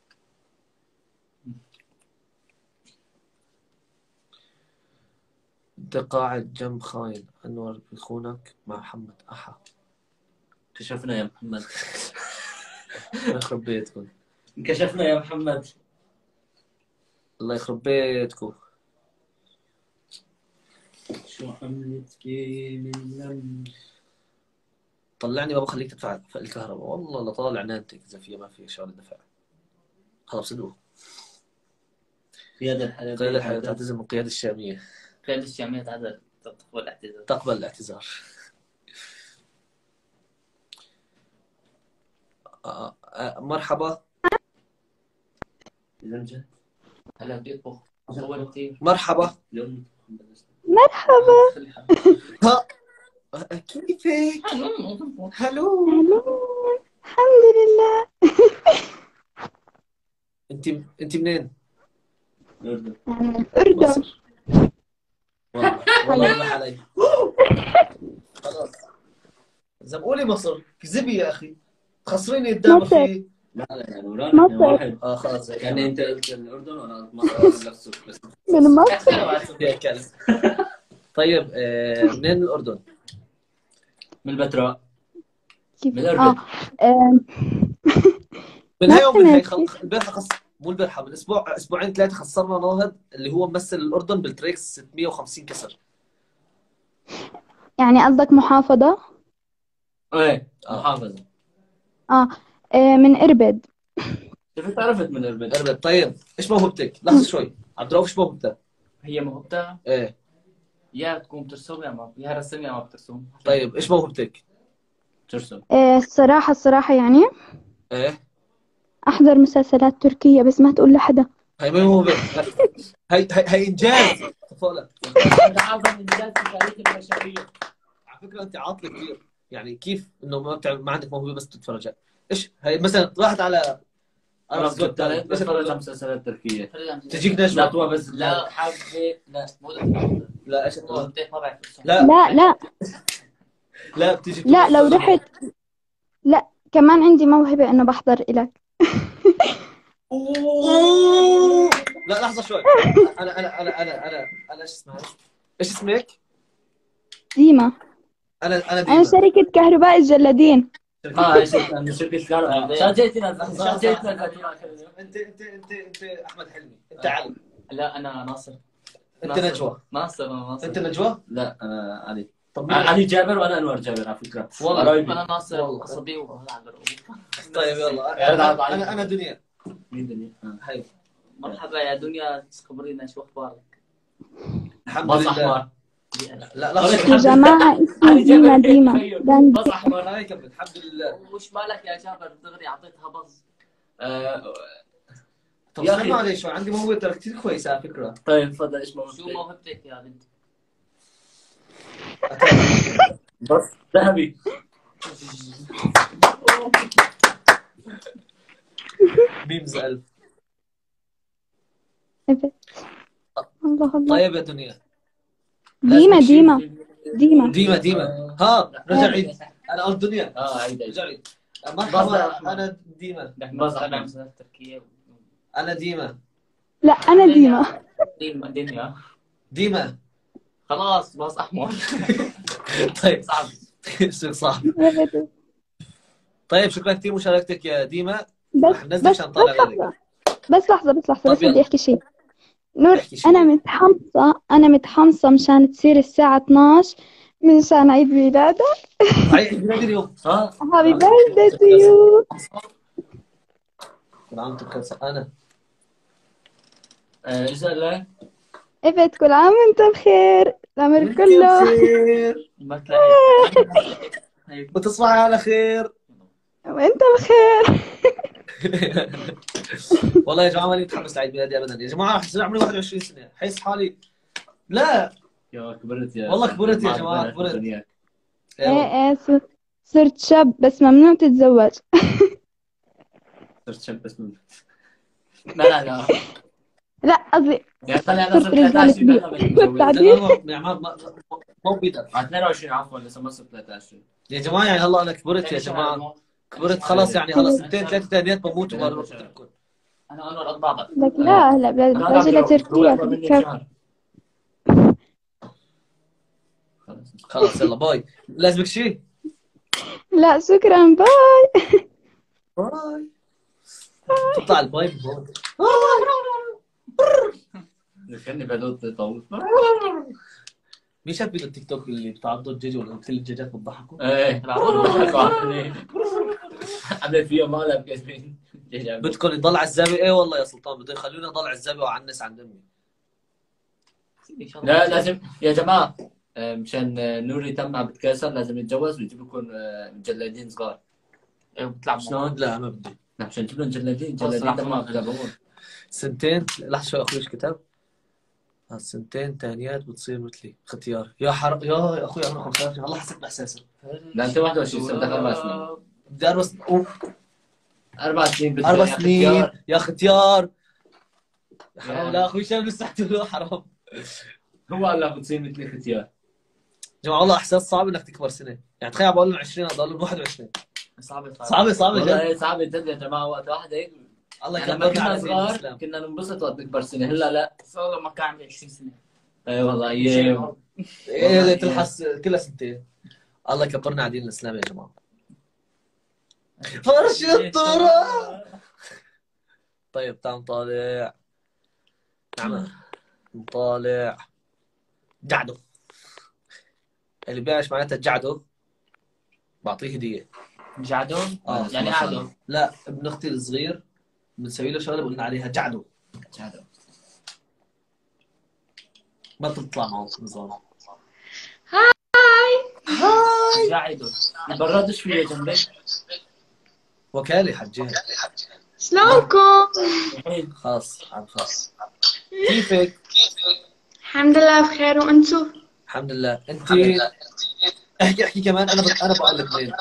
انت قاعد جنب خاين انور بيخونك مع محمد احا. كشفنا يا محمد. يخرب بيتكم. كشفنا يا محمد. الله يخرب بيتكم. شو عملت من لم طلعني بابا خليك تدفع الكهرباء. والله لا طالع نانتك اذا فيها ما في شغله دفع. خلاص صدقوا. قيادة الحياة. قيادة الحياة تعتذر من القيادة الشامية. قيادة الشامية تعتذر تقبل الاعتذار. تقبل الاعتذار. آه آه مرحبا. زمجة. هلا بيطبخ صور كثير. مرحبا. مرحبا. ها كيفك؟ هلو. هلو. الحمد لله. انت انت منين؟ الأردن. من الأردن. والله والله راح علي. خلاص زبقولي مصر كذبي يا اخي تخسريني قدام اخي. لا لا يعني ورانا احنا واحد. اه خلاص يعني انت قلت الاردن وانا قلت مصر نفسه بس. من مصر. يا كلب. طيب آه منين الاردن؟ من البتراء. كيف؟ من الأردن. اه آم، من ما هاي ومن هاي سمعت. خلق البارحه خص مو البارحه من اسبوع اسبوعين ثلاثه خسرنا ناهض اللي هو ممثل الاردن بالتريكس ستمية وخمسين كسر. يعني قصدك محافظة؟ ايه آه. محافظة. اه آه، من إربد. كيف عرفت من الأردن؟ اربد. طيب ايش موهبتك؟ لحظه شوي عبد الرؤوف ايش موهبتك؟ هي موهبتها ايه يا تكون بترسم يا ما يا رسم يا ما بترسم. طيب ايش موهبتك؟ ترسم. آه، الصراحة الصراحة يعني ايه أحضر مسلسلات تركية بس ما تقول لحدا. هي ما موهبه. هي هي هي انجاز. طفولة. هذا اعظم انجاز في تاريخ البشرية. على فكره انت عاطله كثير. يعني كيف انه ما بتعمل ما عندك موهبه بس تتفرج؟ ايش هي مثلا راحت على أنا أرز كنت جوت بتفرج على مسلسلات تركية. تجيك لا نجوى. توا بس لا حابة لا مو لا ايش موهبتك ما بعرف اسمها. لا لا لا لا بتيجي لا لو رحت لا كمان عندي موهبة إنه بحضر إلك. أوه. لا لحظه شوي. انا انا انا انا انا انا ايش اسمها؟ ايش اسمك؟ ديما. انا انا أنا ديما. شركة كهرباء الجلادين. اه ايش انا شركة الكهرباء. شجيتنا شجيتنا. انت انت انت انت احمد حلمي. انت علي. لا انا ناصر. انت نجوى. ناصر انا ناصر. انت نجوى؟ لا انا علي. طب علي جابر وانا انور جابر على فكرة. والله قرايبي. انا ناصر والله. قصبي وهذا عبد الرؤوف. طيب يلا انا انا, أنا دنيا. مين دنيا؟ هاي مرحبا يا دنيا خبرينا شو اخبارك؟ الحمد باص لله. احمر. لا لا يا جماعة اسمي ديما ديما دان بص احمر. هاي كمل الحمد لله. وش مالك يا جابر دغري اعطيتها بص. آه، طب يا استنى أخي. معلش عندي موهبة ترى كثير كويسة على فكرة. طيب تفضل ايش شو موهبتك؟ موهبتك يا بنت؟ بص ذهبي. ميمز ألف. الله الله. طيب يا دنيا. ديما ديما ديما ديما ديما ها رجع عيد. انا قلت دنيا. اه عيد رجع عيد. عيد. مرحبا انا ديما. بس انا مسافر تركيا. انا ديما. لا أنا ديما. ديما دنيا. ديما. خلاص باص احمر. طيب صعب. شو صعب. طيب شكرا كثير مشاركتك يا ديما. بس رح ننزل بس عشان بس نطلع غيرك. لحظة بس لحظة بس لحظة طب بس بدي يلا. أحكي شيء. نور احكي شيء. أنا متحمسة أنا متحمسة مشان تصير الساعة اثناشر مشان عيد ميلادك. صحيح عيد ميلادي اليوم. ها Happy birthday to you. كل عام وانتم بخير. انا آه، ايش قال لك؟ إفت كل عام وأنت بخير العمر وانت كله. بخير ما تلاقي. وتصبحي على خير. وأنت بخير. والله يا جماعه ماني متحمس لعيد ميلادي ابدا. يا جماعه رح يصير عمري واحد وعشرين سنه. حس حالي لا يا كبرت يا والله كبرت يا ما جماعه كبرت كبرت. الدنيا. إيه والله. إيه إيه ص- صرت شاب بس ممنوع تتزوج. صرت شاب بس من لا لا لا. لا قصدي يعني طلع انا صرت صرت رجال ثلاثة وعشرين كبير. انا مش متزوج. تعديل. لا ما ما ما مو بيقدر. على اثنين وعشرين عفوا لسه ما صرت ثلاثة وعشرين. يا جماعه يعني هلا انا كبرت يا جماعه كبرت خلاص يعني هلا سنتين ثلاثه ثانيات بموت وبروح اترككم. انا انور قد بعضك. لك لا هلا باجي لتركيا تذكر. خلاص يلا باي. لازمك شيء؟ لا شكرا باي. باي. تطلع الباي من هون. ذكرني بعدود طاووس. مين شاف فيديو التيك توك اللي بتعضوا الدجاج ولا كل الدجاجات بتضحكوا؟ ايه عملت فيها مالها بكذبين. بدكم يضل عزابي؟ ايه والله يا سلطان بده يخلوني اضل عزابي واعنس عند امي. لا لازم يا جماعه آه، مشان آه، نوري تم عم بتكاسر لازم يتجوز ويجيب لكم آه، مجلدين صغار. ايه بتلعب شلون؟ لا ما بدي. نعم مشان نجيب لهم مجلدين مجلدين تمام بتابعون. سنتين لحظه شوي اخوي ايش كتب؟ سنتين ثانيات بتصير مثلي ختيار. يا حر يا يا اخوي عمرك خمسة عشر والله حسيت باحساسك. لا انت واحد وعشرين سنه دخل اربع سنين. بدي اربع سنين. أوف. اربع سنين بدي اربع يا سنين ختيار. يا ختيار. يا حرام يعني. لا اخوي شايف لسه له حرام. هو قال لك بتصير مثلي ختيار. جماعه والله احساس صعب انك تكبر سنه. يعني تخيل بقول لهم عشرين اضل لهم واحد وعشرين. صعبة صعبه صعبه والله جد. ايه صعب جد يا جماعه وقت واحد هيك. الله يعني لما يكبرنا كنا على دين صغار الاسلام. كنا ننبسط وقت نكبر سنه هلا لا. والله ما كان عمري عشرين سنة. اي والله ايام. ايه تلحس كلها سنتين. الله يكبرنا على دين الاسلام يا جماعه. فرش الطرق. طيب تعال نطالع. نعم نطالع. جعدو. اللي بيعرف معناتها جعدو بعطيه هديه. جعدو؟ اه يعني قعدو؟ لا ابن اختي الصغير بنسوي له شغله بقولنا عليها جعدو. جعدو ما بتطلع معه نظام. هاي جعدو البراد ايش فيه جنبك؟ وكالة حجيها. شلونكم؟ خلاص عم خلاص. كيفك؟ الحمد لله بخير وانتو؟ الحمد لله. انت احكي احكي كمان. انا انا بقول لك مين.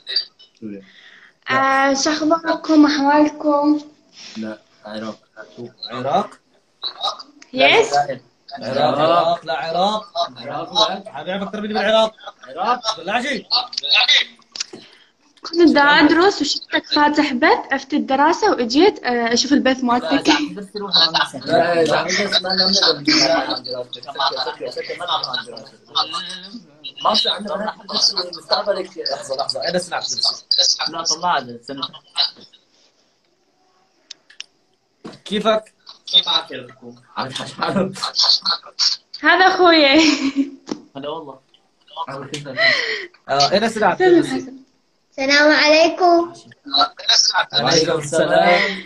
آه شو اخباركم واحوالكم؟ لا عراق. عراق؟ يس؟ عراق عراق لا عراق. عراق لا. حبيبي اكثر مني بالعراق. عراق بلاجي. كنت دا ادرس وشفتك فاتح بث عرفت الدراسة واجيت آه اشوف البث مالتك. لا لا بس ما نعمل ما في عندنا مستقبلك. لحظة لحظة أنا سمعت بس. لا طلعت السنة. كيفك؟ كيف عاكركم؟ هذا اخوي. هلا والله. آه أنا سمعت سلم بس. حسن. السلام عليكم. عليكم السلام.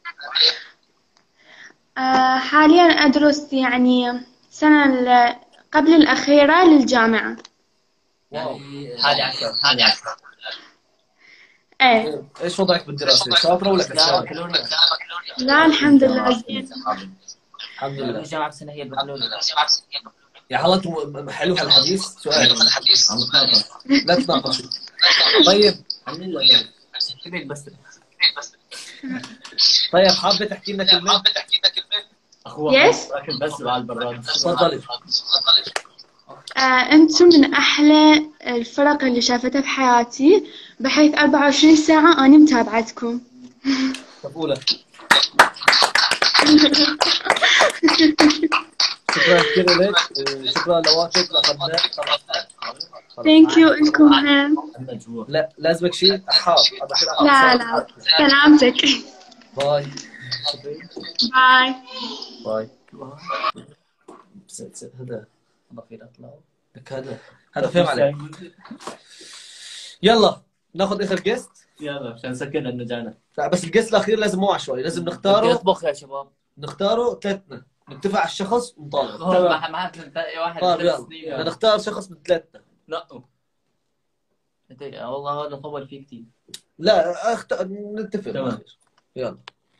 آه حاليا ادرس يعني السنة قبل الأخيرة للجامعة. يعني هذه عشرة هذه عشرة. ايه. ايش وضعك بالدراسة؟ شاطرة ولا كسلانة؟ لا الحمد لله زين. الحمد لله. الجامعة بسنة هي البكالوريوس. يا حضرتك حلو هالحديث؟ سؤال لا تناقش. طيب بس طيب حابة تحكي لنا كلمة؟ يس. لكن بس على البراد. تفضلي. آه، أنتم من أحلى الفرق اللي شافتها بحياتي، بحيث أربعة وعشرين ساعة أنا متابعتكم. مقبولة. شكرا كثير لك، شكرا لوقتك لأخذنا. ثانك يو انكم هم. لا لازمك شيء؟ أحاب. لا لا سلامتك. باي. باي. باي. هذا بخير اطلع لك هذا هذا فهم عليك. يلا ناخذ اخر جيست. يلا عشان نسكر انه جانا. لا بس الجيست الاخير لازم مو عشوائي، لازم نختاره. اطبخ يا شباب. نختاره ثلاثنا، نتفق على الشخص ونطالب. تمام معك واحد ثلاث سنين. بدنا نختار شخص من ثلاثنا. لا والله هذا طول فيه كثير. لا اخت... نتفق. تمام. يلا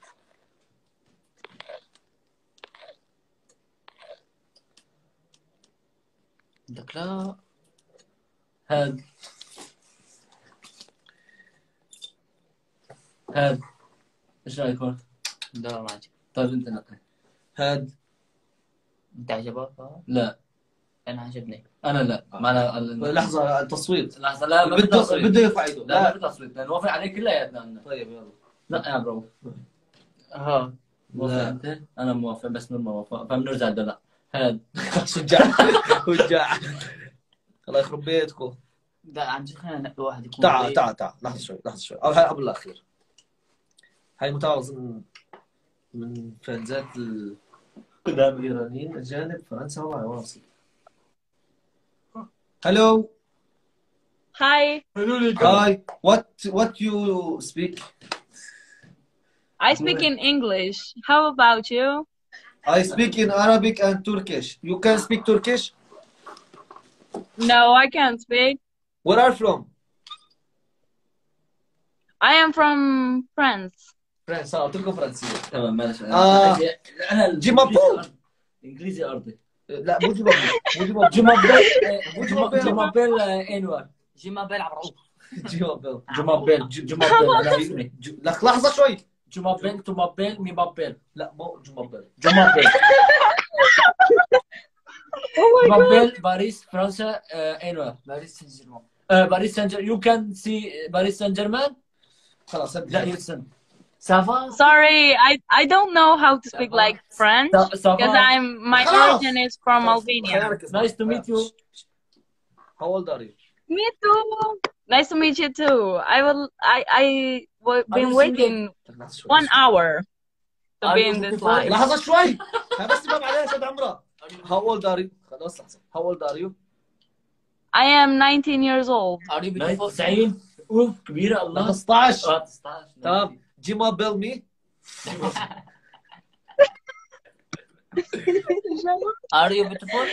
بدك لا هاد هاد ايش رايك هون؟ لا ما عجب. طيب انت نقي. هاد انت عجبك؟ لا انا عجبني. انا لا ما انا لحظه التصويت. لحظه لا ما بده بده يرفع ايده. لا ما في تصويت نوافق عليه كلياتنا. طيب يلا. لا يا برو. ها موافق انت؟ انا موافق بس من موافق فبنرجع لا. هاد شجاع شجاع. الله يخرب بيتكم. لا عن جد خلينا نقي واحد يكون. تعال تعال تعال لحظه شوي لحظه شوي. او هاي قبل الاخير. هاي متابعه اظن من فانزات القدام الايرانيين اجانب فرنسا وواصل. هلو. Hi. Hi. What what you speak? I speak in English. How about you? I speak in Arabic and Turkish. You can speak Turkish? No, I can't speak. Where are you from? I am from France. France. اه قلت لكم فرنسية. تمام ماشي. آه. انا جيمابو. انجليزي ارضي. لا مو جيمابو. مو جيمابو. جيمابيل جيمابيل انور. جيمابيل عبروك. جيمابيل. جيمابيل جيمابيل انا اسمي. لحظة شوي. جيمابيل تومابيل ميبابيل. لا مو جيمابيل. جيمابيل. جيمابيل باريس فرنسا انور. باريس سان جيرمان. باريس سان جيرمان. يو كان سي باريس سان جيرمان. خلاص لا يرسم. سافا. Sorry, I I don't know how to speak like French because I'm my origin is from Albania. Nice to meet you. How old are you? Me too. Nice to meet you too. I will. I I w- been waiting one hour to be in this live. لحظة شوي. بس تمام عليها سيد عمرة. How old are you? خلاص لحظة. How old are you? I am nineteen years old. تسعين. اوف كبيرة الله. خمسة عشر. اه تسعة عشر. تمام. Gmail me. Are you beautiful?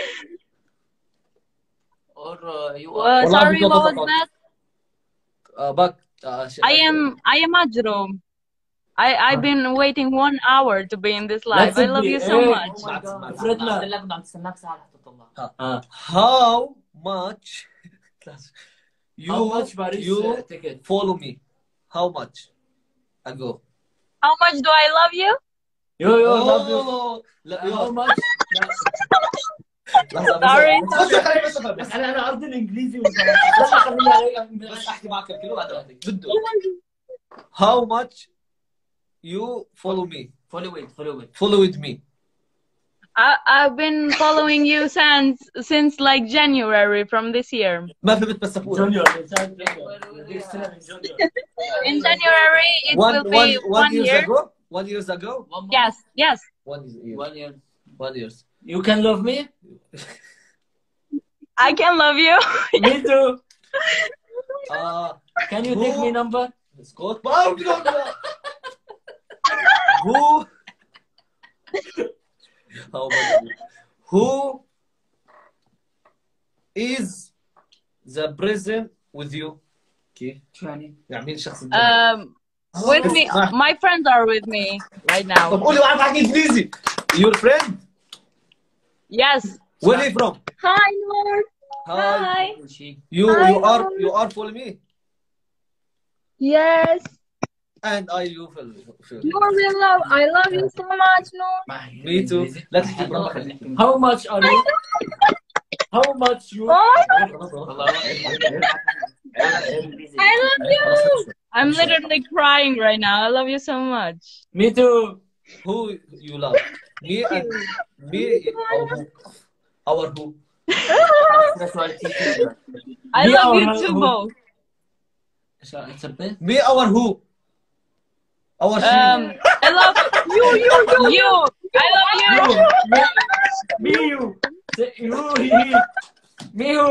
Or uh, you Uh, are? sorry, what was that? Uh, but uh, I am I am Ajrum. I I've been waiting one hour to be in this live. I love you so much. How much you How much Paris you uh, ticket? follow me? How much? I go. How much do I love you? Yo yo love you. لا How much? Sorry. بس انا انا ارضي الانجليزي والفرنسي. بس احكي معك الكلمه بعد بعدك بده. How much you follow me? Follow it, follow it. Follow with me. I I've been following you since since like January from this year. ما فهمت بس أقول. جونيور. In January it One will be one one one years year. ago. One years ago. Yes, yes. One year. One year. One years. You can love me? I can love you. Me too. Uh, Can you take me number? Scott Bowden. Who? How about you? Who is the present with you. كيف؟ شو يعني؟ يعني مين الشخص الجميل؟ Um, with me, my friends are with me right now. طب قولي واحد بحكي انجليزي. Your friend? Yes. Where are you from? Hi, Noor. Hi. Hi. You Hi, you are Noor. you are follow me. Yes. And I you feel feel. Noor, we love. I love you so much, Noor. Me too. لا تحكي براحتك. How much are you? How much you? I love you. I'm literally crying right now. I love you so much. Me too. Who you love? Me and me or who? Our who? I Me love or you who? too both. Me our who? Our she. Um, I love you, you, you, you. I love you. Me you. You he. Me who?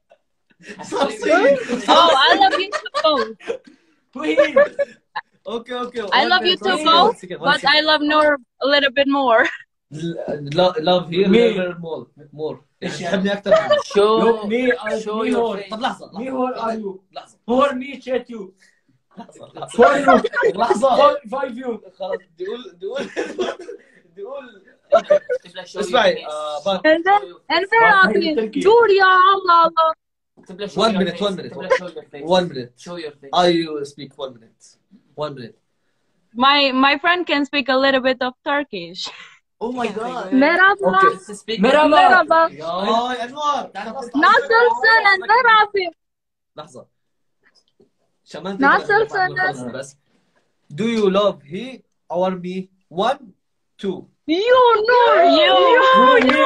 Oh, I love you too both. Who he? Okay, okay. I love you too both, but I love Noor a little bit more. love here Me. level more more. ايش تحبني اكثر؟ Show me. show Me your who? face. طب لحظة. Me who are you? لحظة. Who are me chat you? لحظة. For you. لحظة. Five you. خلاص بدي اقول بدي اقول بدي اقول اسمعي آه، بان. And then, and then I'll be Julia, Allah, Allah. One minute, one minute, one minute. Show your face. I will speak one minute. One minute. My my friend can speak a little bit of Turkish. Oh my god. Merhaba. Okay. Merhaba. Merhaba. يا انوار. Nasılsın? Merhaba. لحظة. شمان Nasılsınız? بس. Do you love he or me? One, two. You, Noor. You. You.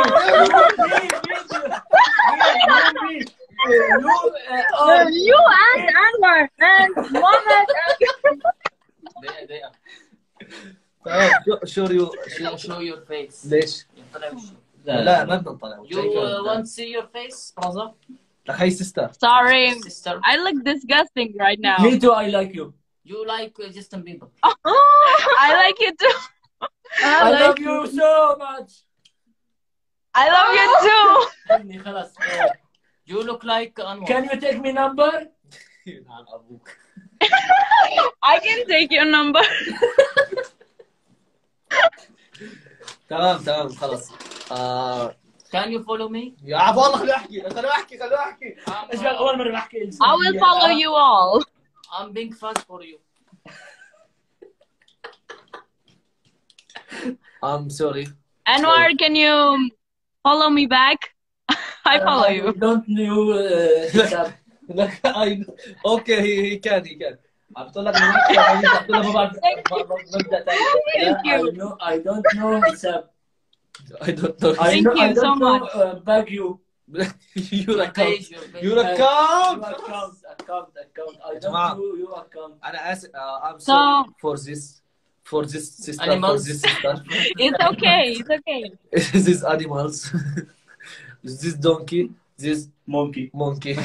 Uh, you and Anwar and Mohammed. They they are. تمام. show you Show show your face. ليش؟ يطلع وشه. لا ما بدنا نطلع. You uh, want to see your face, brother? لك هي sister. Sorry, Sister. I look disgusting right now. Me too. I like you. You like uh, Justin Bieber? I like you too. I love you so much. I love you too. خلني خلاص. You look like Anwar. Can you take me number? نعم أبوك. I can take your number. تمام تمام خلاص. آه. Can you follow me? يا عفو والله خليني احكي خليني احكي خليني احكي. ايش بقى اول مرة بحكي. I will follow you all. I'm being fast for you. I'm sorry. Anwar, can you follow me back? I follow you. I don't know. Uh, لك I اوكي هي هي كان هي كان. عم بتقول لك عم بتقول لك ما بعرف مبدأ ثاني. Thank you. I know. I don't know حساب. I don't know. I Thank know, you I don't so know, much. uh, bag you. your account. Page, your page. Your account. Your account, account, account. I يا don't جماعة. know your account. أنا آسف. uh, I'm So- sorry for this for this sister for Animals. this sister. It's okay. It's okay. These animals. This donkey. This Monkey. monkey.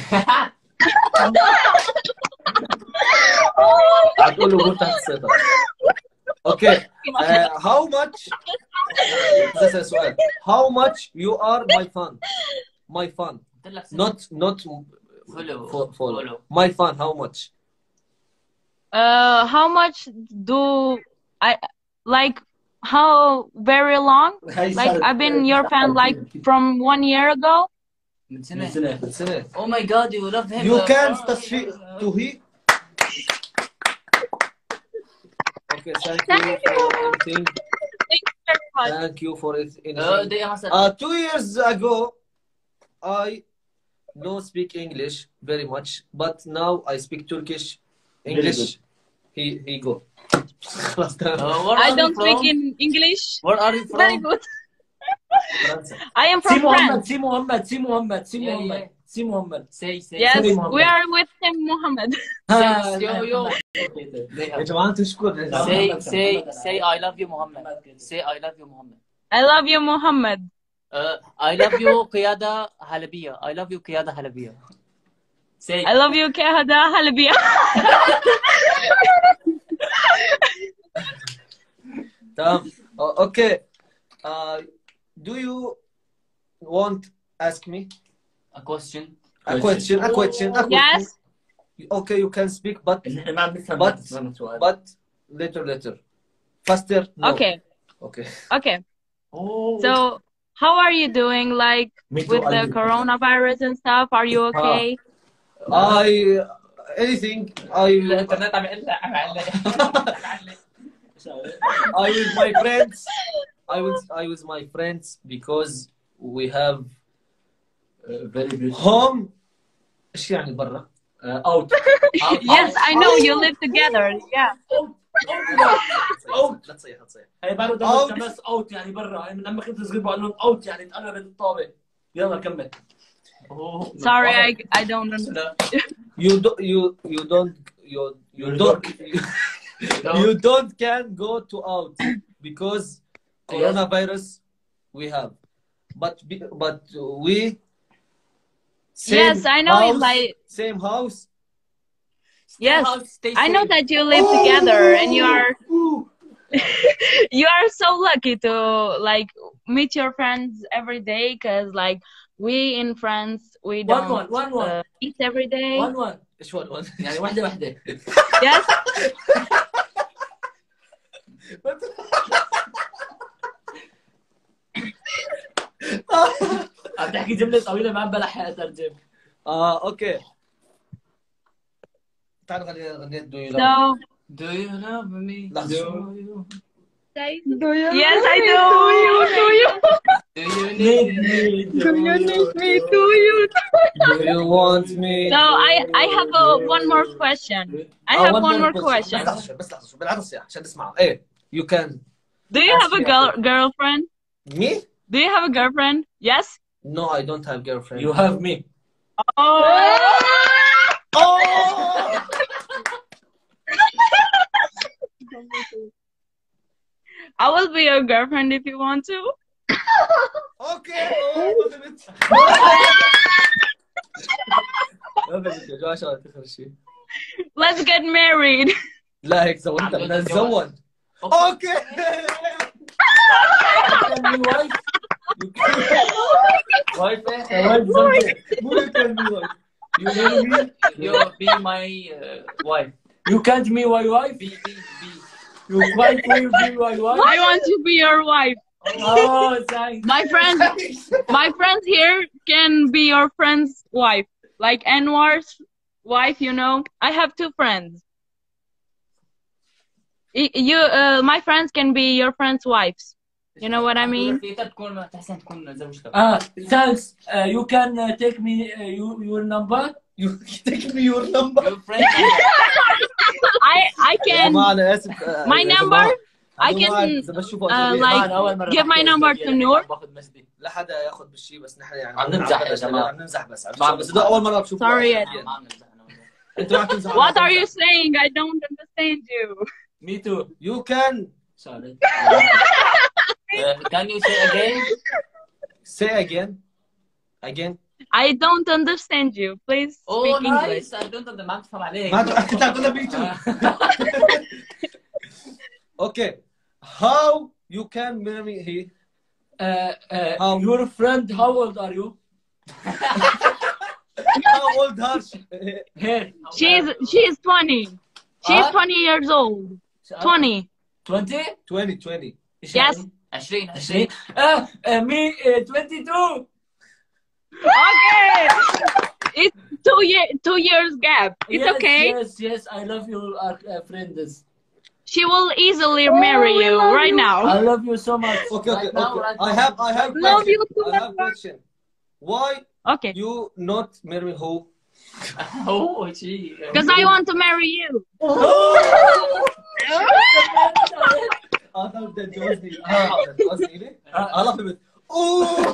هتقول له تحت السيطرة. Okay. Uh, how much? This is سؤال. How much you are my fan? My fan. Not not Follow. for follow. Follow. My fan. How much? Uh, how much do I like? How very long? Like I've been your fan like from one year ago. من سنة. من سنة. من سنة. Oh my god, you love him. You uh, can uh, تصفيق uh, to he. Okay, thank you for everything. Thank you very much. Thank you for it. Uh, they must have- Uh, two years ago, I no speak English very much, but now I speak Turkish. English. He he go. خلاص تمام. Uh, where I are don't you speak from? in English. Where are you from? Very good. فرنسا. I am سي from محمد France. سي محمد سي محمد سي Yeah, محمد yeah. سي محمد. Say, say. Yes, Sorry, Mohammed. we are with him, Mohammed. Say, yo, yo. يا جماعة أنتوا شكون؟ Say, say, say, I love you, Muhammad. Say, I love you, Muhammad. I love you, Mohammed. Uh, I love you, Qiyada Halabiya. I love you, Qiyada Halabiya. Say, I love you, Kehada Halabia. تمام. Uh, okay. Uh, do you want ask me? A question. A question, a question, a question. Yes. Okay, you can speak, but نحن ما بنفهم but نفهم السؤال. but later later. Faster. No. Okay. Okay. Okay. Oh. So, how are you doing? Like Me too, with the I- coronavirus and stuff? Are you okay? I anything I الانترنت عم يقلع عم يعلق. I with my friends. I with I with my friends because we have Uh, very beautiful. home. ايش يعني برا؟ Uh, out. Out. Yes, I know you live together. Yeah. اوت لا تصيح لا تصيح. هي بعده Out. دمج بس اوت يعني برا. هي من لما كنت صغير بقول لهم اوت يعني تقربت الطابق. يلا كمل. Sorry, I I don't understand. You do you you don't you you don't you don't can go to out because coronavirus we have, but be- but we same Yes, I know it, house, like- same house. Yes, Stay I know safe. that you live together and you are you are so lucky to like meet your friends every day because like we in France we One don't one one one. uh, eat every day. One one. ايش one one؟ يعني واحدة واحدة. Yes. عم تحكي جملة طويلة ما عم بلحق اترجم. اه اوكي. تعال خلينا نغني do you love So Do you love me? لحظة. Do you? do you yes, I do. Do you? Do you? Do you need me? Do you need me? Do you? do you want me? So I I have a, one more question. I آه, have one more question. بس لحظة شوي، بس لحظة شوي. بالعرض يا عشان تسمعوا. ايه you can Do you have a girl girlfriend? me? Do you have a girlfriend? Yes. No, I don't have girlfriend. You have me. Oh. Oh! I will be your girlfriend if you want to. Okay. Oh, ما فهمت. ما فهمت يا جماعة شغلة آخر شيء. Let's get married. لا هيك زودت بدنا نتزوج. اوكي. وايف وايف مو يمكن مي وايف. You hear me? You be my uh, wife. You can't be my wife. Be be be. You can't be my wife. I want to be your wife. Oh, thanks. My friends, my friends here can be your friend's wife. Like Anwar's wife, you know. I have two friends. Y- You, uh, my friends can be your friends' wives. You know what I mean? تكون تحسن تكون زوجتك. Ah, thanks. Uh, you can uh, take me uh, you, your number. You take me your number. Your friend. I I can. جماعة أنا آسف. My number. I can uh, like give my number to Noor. لا حدا ياخذ بالشيء بس نحن يعني عم نمزح يا جماعة. عم نمزح بس عم بس ده أول مرة بشوف. Sorry. أنت ما عم تمزح. What are you saying? I don't understand you. Me too. You can Sorry. Uh, can you say again? say again. Again. I don't understand you. Please Oh, speak English. nice. I don't know. ما بفهم عليك. ما كنت عم تقول me too. Okay. How you can marry he? Uh, uh, How? your friend, how old are you? How old are she? Here. She's she's twenty. She's Huh? twenty years old. Twenty. twenty? twenty twenty. Yes. عشرين عشرين. Uh, uh, me uh, twenty-two. Okay. It's two year two years gap. It's Yes, okay. Yes, yes, I love your uh, uh, friends. She will easily marry you right now. I love you so much. Okay, okay, Right now, okay. right I now. have, I have Love question. you too, I have question. Why Okay. you not marry who? Oh, gee. Because I want to marry you. I thought that جوزني. آه جوزني ليه؟ الله فهمت. أوه.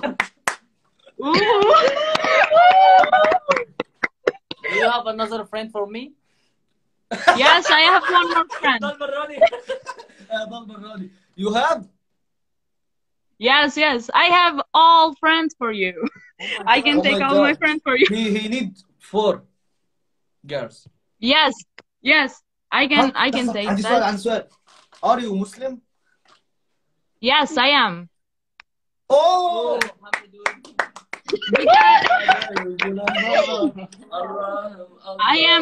Do you have another friend for me? Yes, I have one more friend. ضل براني. ضل براني. You have? Yes, yes. I have all friends for you. I can Oh take my all my God. friends for you. He he need four girls. Yes, yes. I can I can take عندي سؤال that. عندي سؤال. Are you Muslim? Yes, I am. Oh. because I am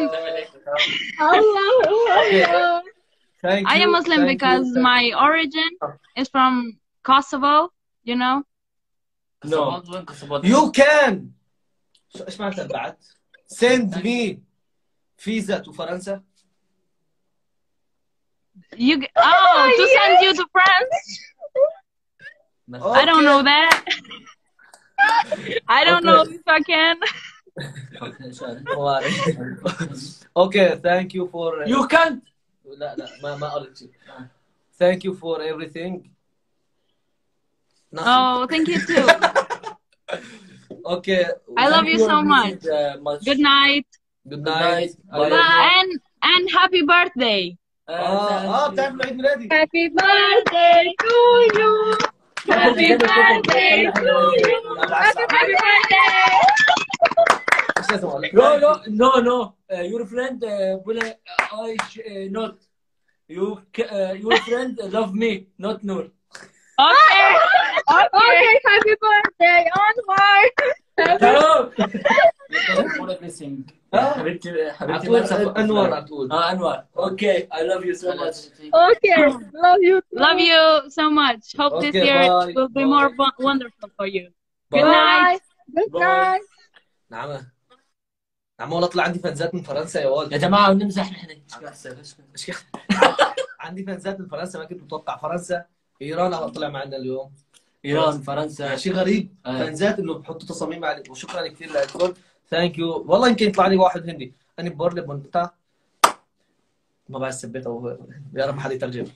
Allah. Thank I you. am Muslim Thank because you. my origin is from Kosovo, you know. No. You can. شو ايش معناتها بعد؟ Send me visa to فرنسا. You g- oh to send you to France? I don't know that. I don't know if I can. Okay, thank you for. You can't. لا لا ما ما قلت شيء. Thank you for everything. Nothing. Oh, thank you too. Okay. I love Thank you so much. Uh, much. Good night. Good night. And and happy birthday. اه اه بتعرف عيد ميلادي. Happy birthday to you. Happy birthday to you. Happy birthday. ايش لازم اقول لك؟ No, no, no, no. Uh, your friend uh, will uh, I sh- uh, not. You ca- uh, your friend love me, not Noor. Okay. Okay. Happy birthday, Anwar. Hello. حبيبتي حبيبتي عطول انور عطول. اه انور. Okay, I love you so much. Okay. Love you. Love you so much. Hope this Okay, year bye. will be Bye. more bu- wonderful for you. Bye. Good night. Good Bye. night. نعم نعم والله طلع عندي فانزات من فرنسا يا ولد. يا جماعة بنمزح نحن. ايش كيف؟ عندي فانزات من فرنسا ما كنت متوقع. فرنسا ايران أول طلع معنا اليوم. ايران فرنسا شيء غريب. آه. فانزات انه بحطوا تصاميم عليه. وشكرا كثير لكم. ثانك يو. والله يمكن يطلع لي واحد هندي. انا بورلي بونتا ما بعرف سبيت او يا رب حد يترجم.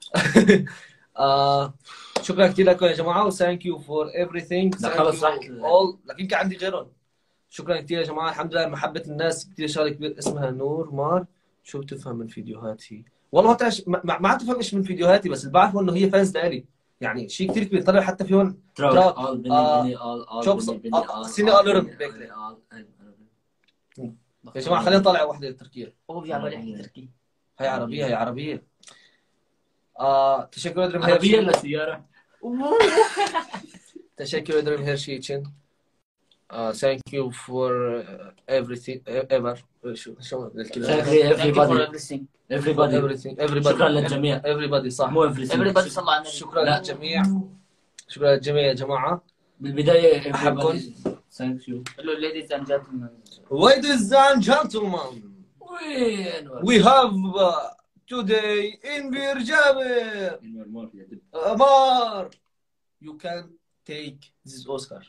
آه شكرا كثير لكم يا جماعه وثانك يو فور everything. لا خلص راح all لكن كان عندي غيرهم. شكرا كثير يا جماعه. الحمد لله محبه الناس كثير. شغله كبير اسمها نور مار. شو بتفهم من فيديوهاتي؟ والله ما تعرف ما, ما عاد تفهم ايش من فيديوهاتي بس اللي بعرفه انه هي فانز لإلي. يعني شيء كثير كبير. طلع حتى في هون تراك all بني بني all all شوبس بني بني all سيني الورم يا جماعه خلينا نطلع واحده تركيه. هو بيعمل يحكي تركي. هي عربيه هي عربيه. آه تشكر دريم عربية هيرشي. ولا سيارة؟ تشكر دريم هيرشي تشين. آه thank you for everything ever. شو شو الكلام؟ everybody everybody everything everybody. شكرا للجميع. everybody صح. مو everything. everybody صلى على النبي. شكرا للجميع. شكرا للجميع يا جماعه. بالبداية أحبكم. thank you. Hello ladies and gentlemen. Ladies and gentlemen. وين We have uh, today in Bir Jaber. Amar. You can take this Oscar.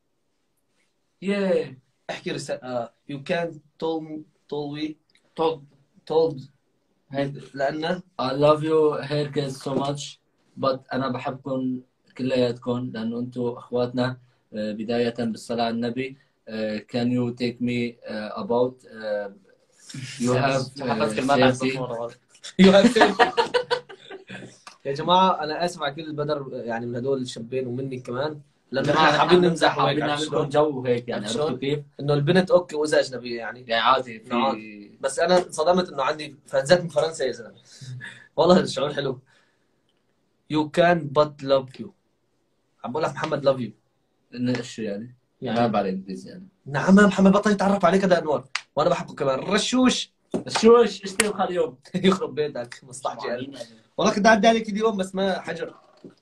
yeah احكي رسالة. uh, you can told told we told told لأنه I love you هيركز so much but أنا بحبكم كلياتكم لأنه أنتم أخواتنا. بداية بالصلاة على النبي. can you take me uh, about uh, you have uh, safety. you have safety. يا جماعة أنا آسف على كل البدر يعني من هدول الشابين ومني كمان لأنه احنا حابين نمزح وهيك. حابين نعمل لكم جو هيك يعني. عرفتوا كيف؟ إنه البنت أوكي وإذا أجنبية يعني. يعني عادي في نعم. بس أنا انصدمت إنه عندي فانزات من فرنسا يا زلمة. والله الشعور حلو. You can but love you. عم بقول لك محمد love you. إنه إيش يعني؟ يعني ما بعرف إنجليزي يعني. نعم محمد بطل يتعرف عليك هذا أنور وأنا بحبه كمان. رشوش رشوش اشتري بخار اليوم. يخرب بيتك مصلحة. والله كنت أعدي عليك اليوم بس ما حجر.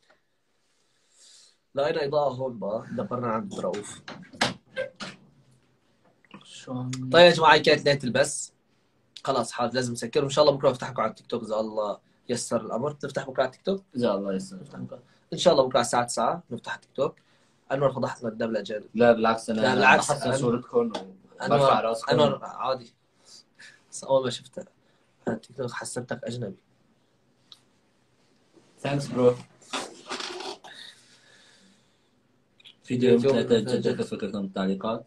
لقينا إضاءة هون بقى دبرنا عند رؤوف. طيب يا جماعة كانت نهاية البث. خلاص حاضر لازم نسكر وإن شاء الله بكرة بفتحكم على التيك توك إذا الله يسر الأمر. تفتح بكرة على التيك توك؟ إذا الله يسر. إن شاء الله بكرة على الساعة تسعة نفتح التيك توك. أنور فضحتنا قدام الأجانب. لا بالعكس أنا لا بالعكس بحسن صورتكم أنور وبرفع راسكم. أنور عادي. بس أول ما شفتها على التيك توك حسبتك أجنبي. Thanks bro. فيديو يوم ثلاثة جاك فكرة التعليقات؟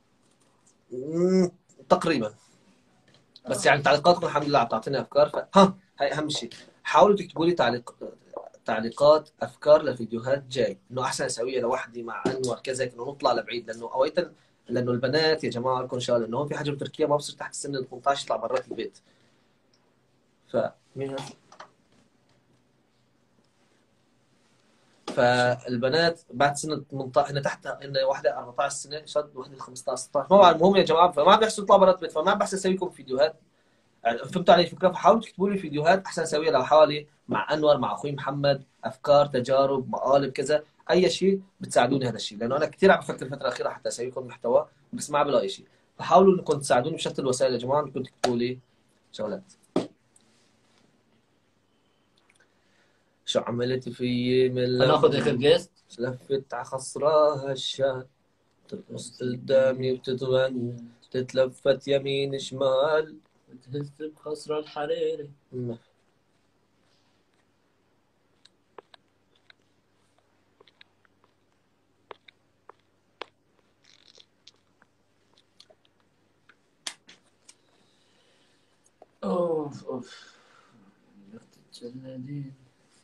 تقريبا. بس يعني تعليقاتكم الحمد لله عم تعطيني أفكار. ف... ها هاي أهم شيء. حاولوا تكتبوا لي تعليق تعليقات أفكار لفيديوهات جاي. إنه أحسن أسويها لوحدي مع أنور كذا إنه نطلع لبعيد لأنه أويتا لأنه البنات يا جماعة لكم شغلة إنه هون في حاجة بتركيا ما بصير تحت سن ال ثمانية عشر يطلع برات البيت. ف مين هذا؟ فالبنات بعد سنه ثمانية عشر هن تحت، هن واحده أربعة عشر سنه شد، واحده خمسة عشر ستة عشر، ما بعرف. المهم يا جماعه، فما عم بيحسوا يطلعوا برات بيت، فما عم بحسن اسوي لكم فيديوهات. يعني فهمتوا علي الفكره؟ فحاولوا تكتبوا لي فيديوهات احسن اسويها لحالي مع انور، مع اخوي محمد، افكار، تجارب، مقالب، كذا، اي شيء بتساعدوني هذا الشيء، لانه انا كثير عم بفكر الفتره الاخيره حتى اسوي لكم محتوى بس ما عم بلاقي شيء. فحاولوا انكم تساعدوني بشتى الوسائل يا جماعه، انكم تكتبوا لي شغلات. شو عملت في من هناخذ اخر جيست. لفت على خصراها الشات، ترقص قدامي وتتغني، تتلفت يمين شمال، تهز بخصر الحريري. م- اوف اوف تتجلدين.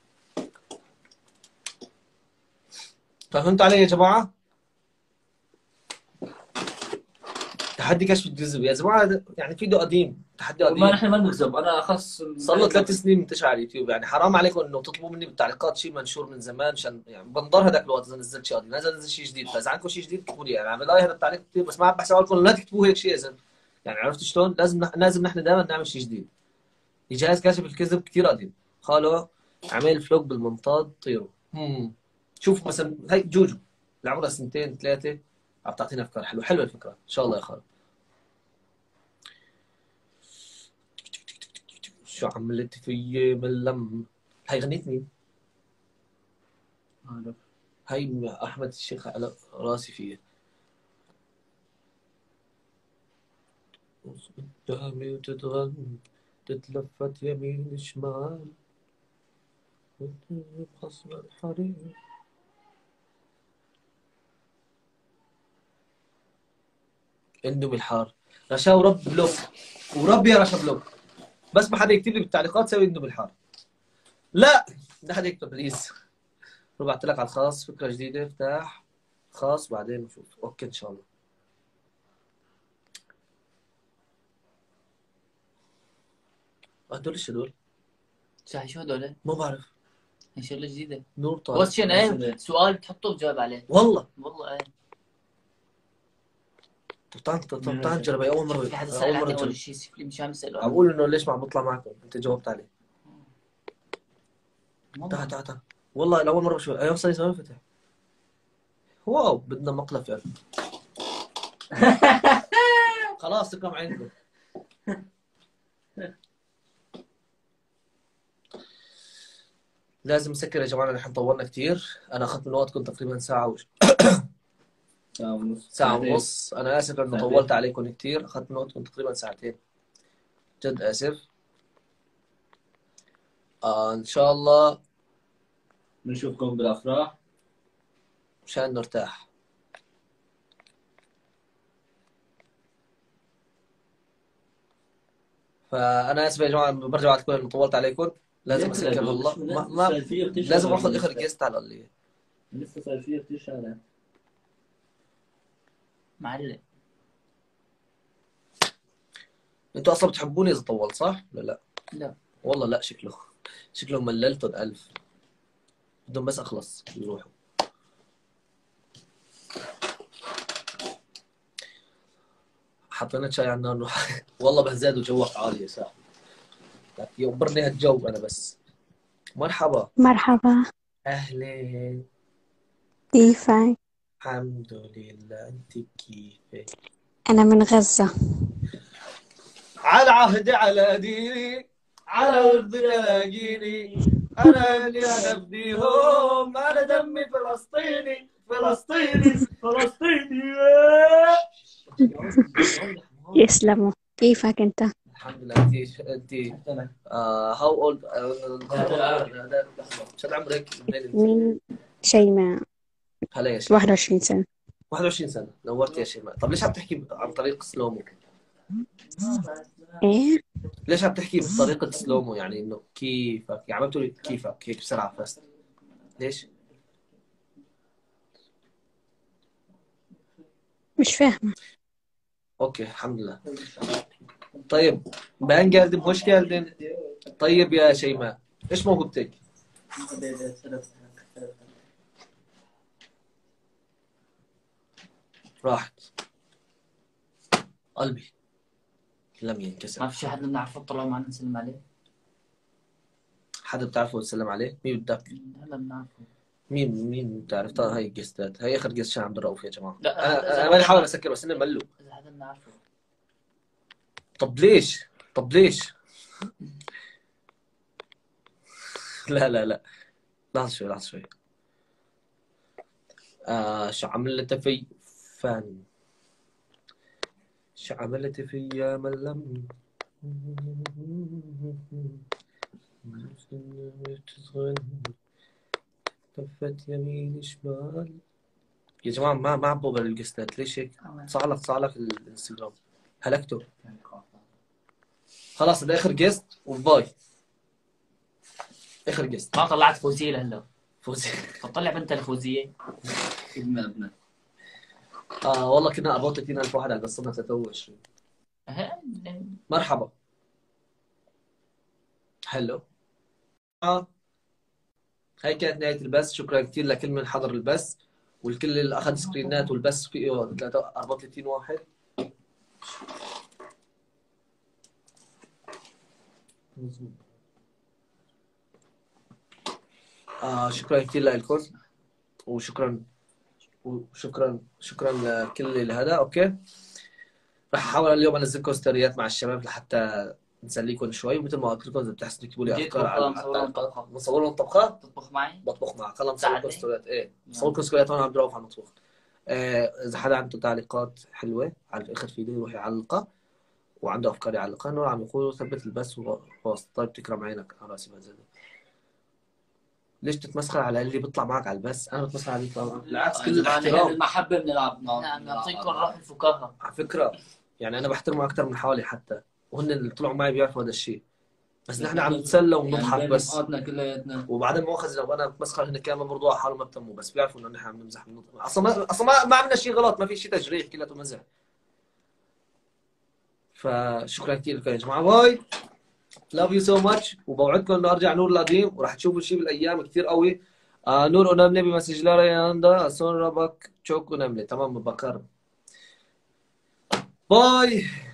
فهمتوا علي يا جماعه؟ تحدي كشف الجذب يا جماعه، هذا يعني فيديو قديم، تحدي قديم. ما نحن ما نكذب، انا اخص صار له ثلاث سنين منتشر على اليوتيوب، يعني حرام عليكم انه تطلبوا مني بالتعليقات شيء منشور من زمان، عشان يعني بنضر هذاك الوقت اذا نزلت شيء قديم. لازم انزل شيء جديد، فاذا عندكم شيء جديد اكتبوا لي. يعني عم بلاقي هذا التعليق كثير بس ما عم بحسب لكم لا تكتبوا هيك شيء. اذا يعني عرفتوا شلون؟ لازم نح... لازم نحن دائما نعمل شيء جديد. جهاز كاشف الكذب كثير قديم، خالو عمل فلوق بالمنطاد طيروا. امم شوف مثلا هي جوجو اللي عمرها سنتين ثلاثه عم تعطينا افكار حلوه. حلوه الفكره ان شاء الله يا خالو. شو عملت في من لم هي غنيت مين؟ هي احمد الشيخ على راسي فيه. قدامي وتتغني، تتلفت يمين شمال، بخصم الحرير. اندومي الحار. رشا ورب بلوك، ورب يا رشا بلوك، بس ما حدا يكتب لي بالتعليقات سوي اندومي الحار. لا ده حدا يكتب بليز. ربعت لك على الخاص فكره جديده، افتح خاص بعدين نشوف. اوكي ان شاء الله. هدول ايش هدول؟ صح شو هدول؟ ما بعرف. هي شغله جديده. نور طارق. كويستشن ايه؟ سؤال بتحطه بجاوب عليه. والله والله ايه. طب تعال تعال تعال نجرب. اول مره في حدا اول سأل مره عني نجرب. اول شيء سيفلي مش عم يسأله. عم بقول انه ليش ما عم بطلع معكم، انت جاوبت عليه. تعال تعال تعال والله لاول مره بشوف. ايوه صار زمان فتح. واو بدنا مقلب يا خلاص تكرم عينكم. لازم نسكر يا جماعه، نحن طولنا كثير. انا اخذت من وقتكم تقريبا ساعه وش ساعة ونص. ساعه ونص. انا اسف انه طولت عليكم كثير، اخذت من وقتكم تقريبا ساعتين، جد اسف. آه ان شاء الله بنشوفكم بالافراح مشان نرتاح. فانا اسف يا جماعه، برجع بعد انه طولت عليكم. لازم اسكر والله. ما, ما لازم اخذ اخر جيست على اللي لسه صار فيه كثير شغلات. معلم انتوا اصلا بتحبوني اذا طولت صح ولا لا؟ لا والله لا، شكله شكله مللتهم ألف، بدهم بس اخلص يروحوا. حطينا شاي على النار. والله بهزاد وجوك عالي يا صاحبي، يوبرني هالجو انا بس. مرحبا. مرحبا. اهلين. كيفك؟ الحمد لله، انت كيفك؟ أنا من غزة. على عهدي على ديني، على ورد لاقيني، انا اللي انا بديهم، انا دمي فلسطيني فلسطيني فلسطيني. يسلموا. كيفك أنت؟ الحمد لله. انت انت هاو اولد؟ شو عمرك؟ مين؟ شيماء. هلا يا شيماء. واحد وعشرين سنة. واحد وعشرين سنة. نورت يا شيماء. طب ليش عم تحكي عن طريق سلومو؟ إيه؟ ليش عم تحكي بطريقة سلومو؟ يعني انه كيفك، يعني عم تقولي كيفك هيك بسرعة فاست. ليش؟ مش فاهمة. اوكي الحمد لله. طيب ben geldim, hoş geldin. طيب يا شيماء، ايش موهبتك؟ راحت قلبي لم ينكسر. ما في شي حدا بنعرفه طلعوا معنا نسلم عليه؟ حدا بتعرفه تسلم عليه؟ مين بدك؟ هلا بنعرفه. مين مين بتعرف؟ طيب هاي الجستات، هاي اخر جست عبد الرؤوف يا جماعه. لا انا انا ماني حاول اسكر بس انهم ملوا. اذا حدا بنعرفه. طب ليش؟ طب ليش؟ لا لا لا لحظة شوي لحظة شوي. آه شو عملت في فن؟ شو عملت في يا من لم لفت يمين شمال. يا جماعة ما ما عبوا بالقستات ليش هيك؟ صعلق صعلق الانستغرام هلكته. خلاص هذا اخر قست وباي. اخر قست. ما طلعت فوزية لهلا. فوزية. طلع بنت الفوزية. كلمة ابنك. اه والله كنا ابو ثلاثين ألف واحد على قصتنا ثلاثة وعشرين. مرحبا. حلو. آه. هاي كانت نهاية البث، شكرا كثير لكل من حضر البث والكل اللي اخذ سكرينات والبث فيه أربعة وثلاثين واحد. آه شكرا كثير لكم وشكرا وشكرا شكرا لكل اللي هذا. اوكي راح احاول اليوم انزلكم ستوريات مع الشباب لحتى نسليكم شوي، ومثل ما قلت لكم اذا بتحسوا تكتبوا لي افكار على نصور لهم طبخه. تطبخ معي؟ بطبخ معك. خلص نصور لكم ستوريات. ايه نصور لكم ستوريات وانا عم بروح على المطبخ. آه اذا حدا عنده تعليقات حلوه على اخر فيديو يروح يعلقها وعنده افكار يعلقها. نور عم يقولوا ثبت البث وخلاص. طيب تكرم عينك على راسي ما زال. ليش تتمسخر على اللي بيطلع معك على البث؟ انا بتمسخر عليك طبعا. بالعكس كل الاحترام. المحبه بنلعب. نعم نعطيكم روح الفكاهه. على فكره يعني انا بحترمه اكثر من حوالي حتى، وهن اللي طلعوا معي بيعرفوا هذا الشيء، بس نحن عم نتسلى ونضحك يعني بس. كلياتنا وبعدين مؤاخذه لو انا بتمسخر هن كمان برضو على حالهم ما بتموا، بس بيعرفوا انه نحن عم نمزح بنضحك. اصلا ما اصلا ما, ما عملنا شيء غلط، ما في شيء تجريح، كلياته مزح. فشكرا كثير لكم يا جماعه. باي لاف يو سو ماتش، وبوعدكم انه ارجع نور القديم وراح تشوفوا شيء بالايام كثير قوي. آه نور önemli bir mesajlar yanında sonra bak çok önemli. Tamam mı? Bakarım. Bye.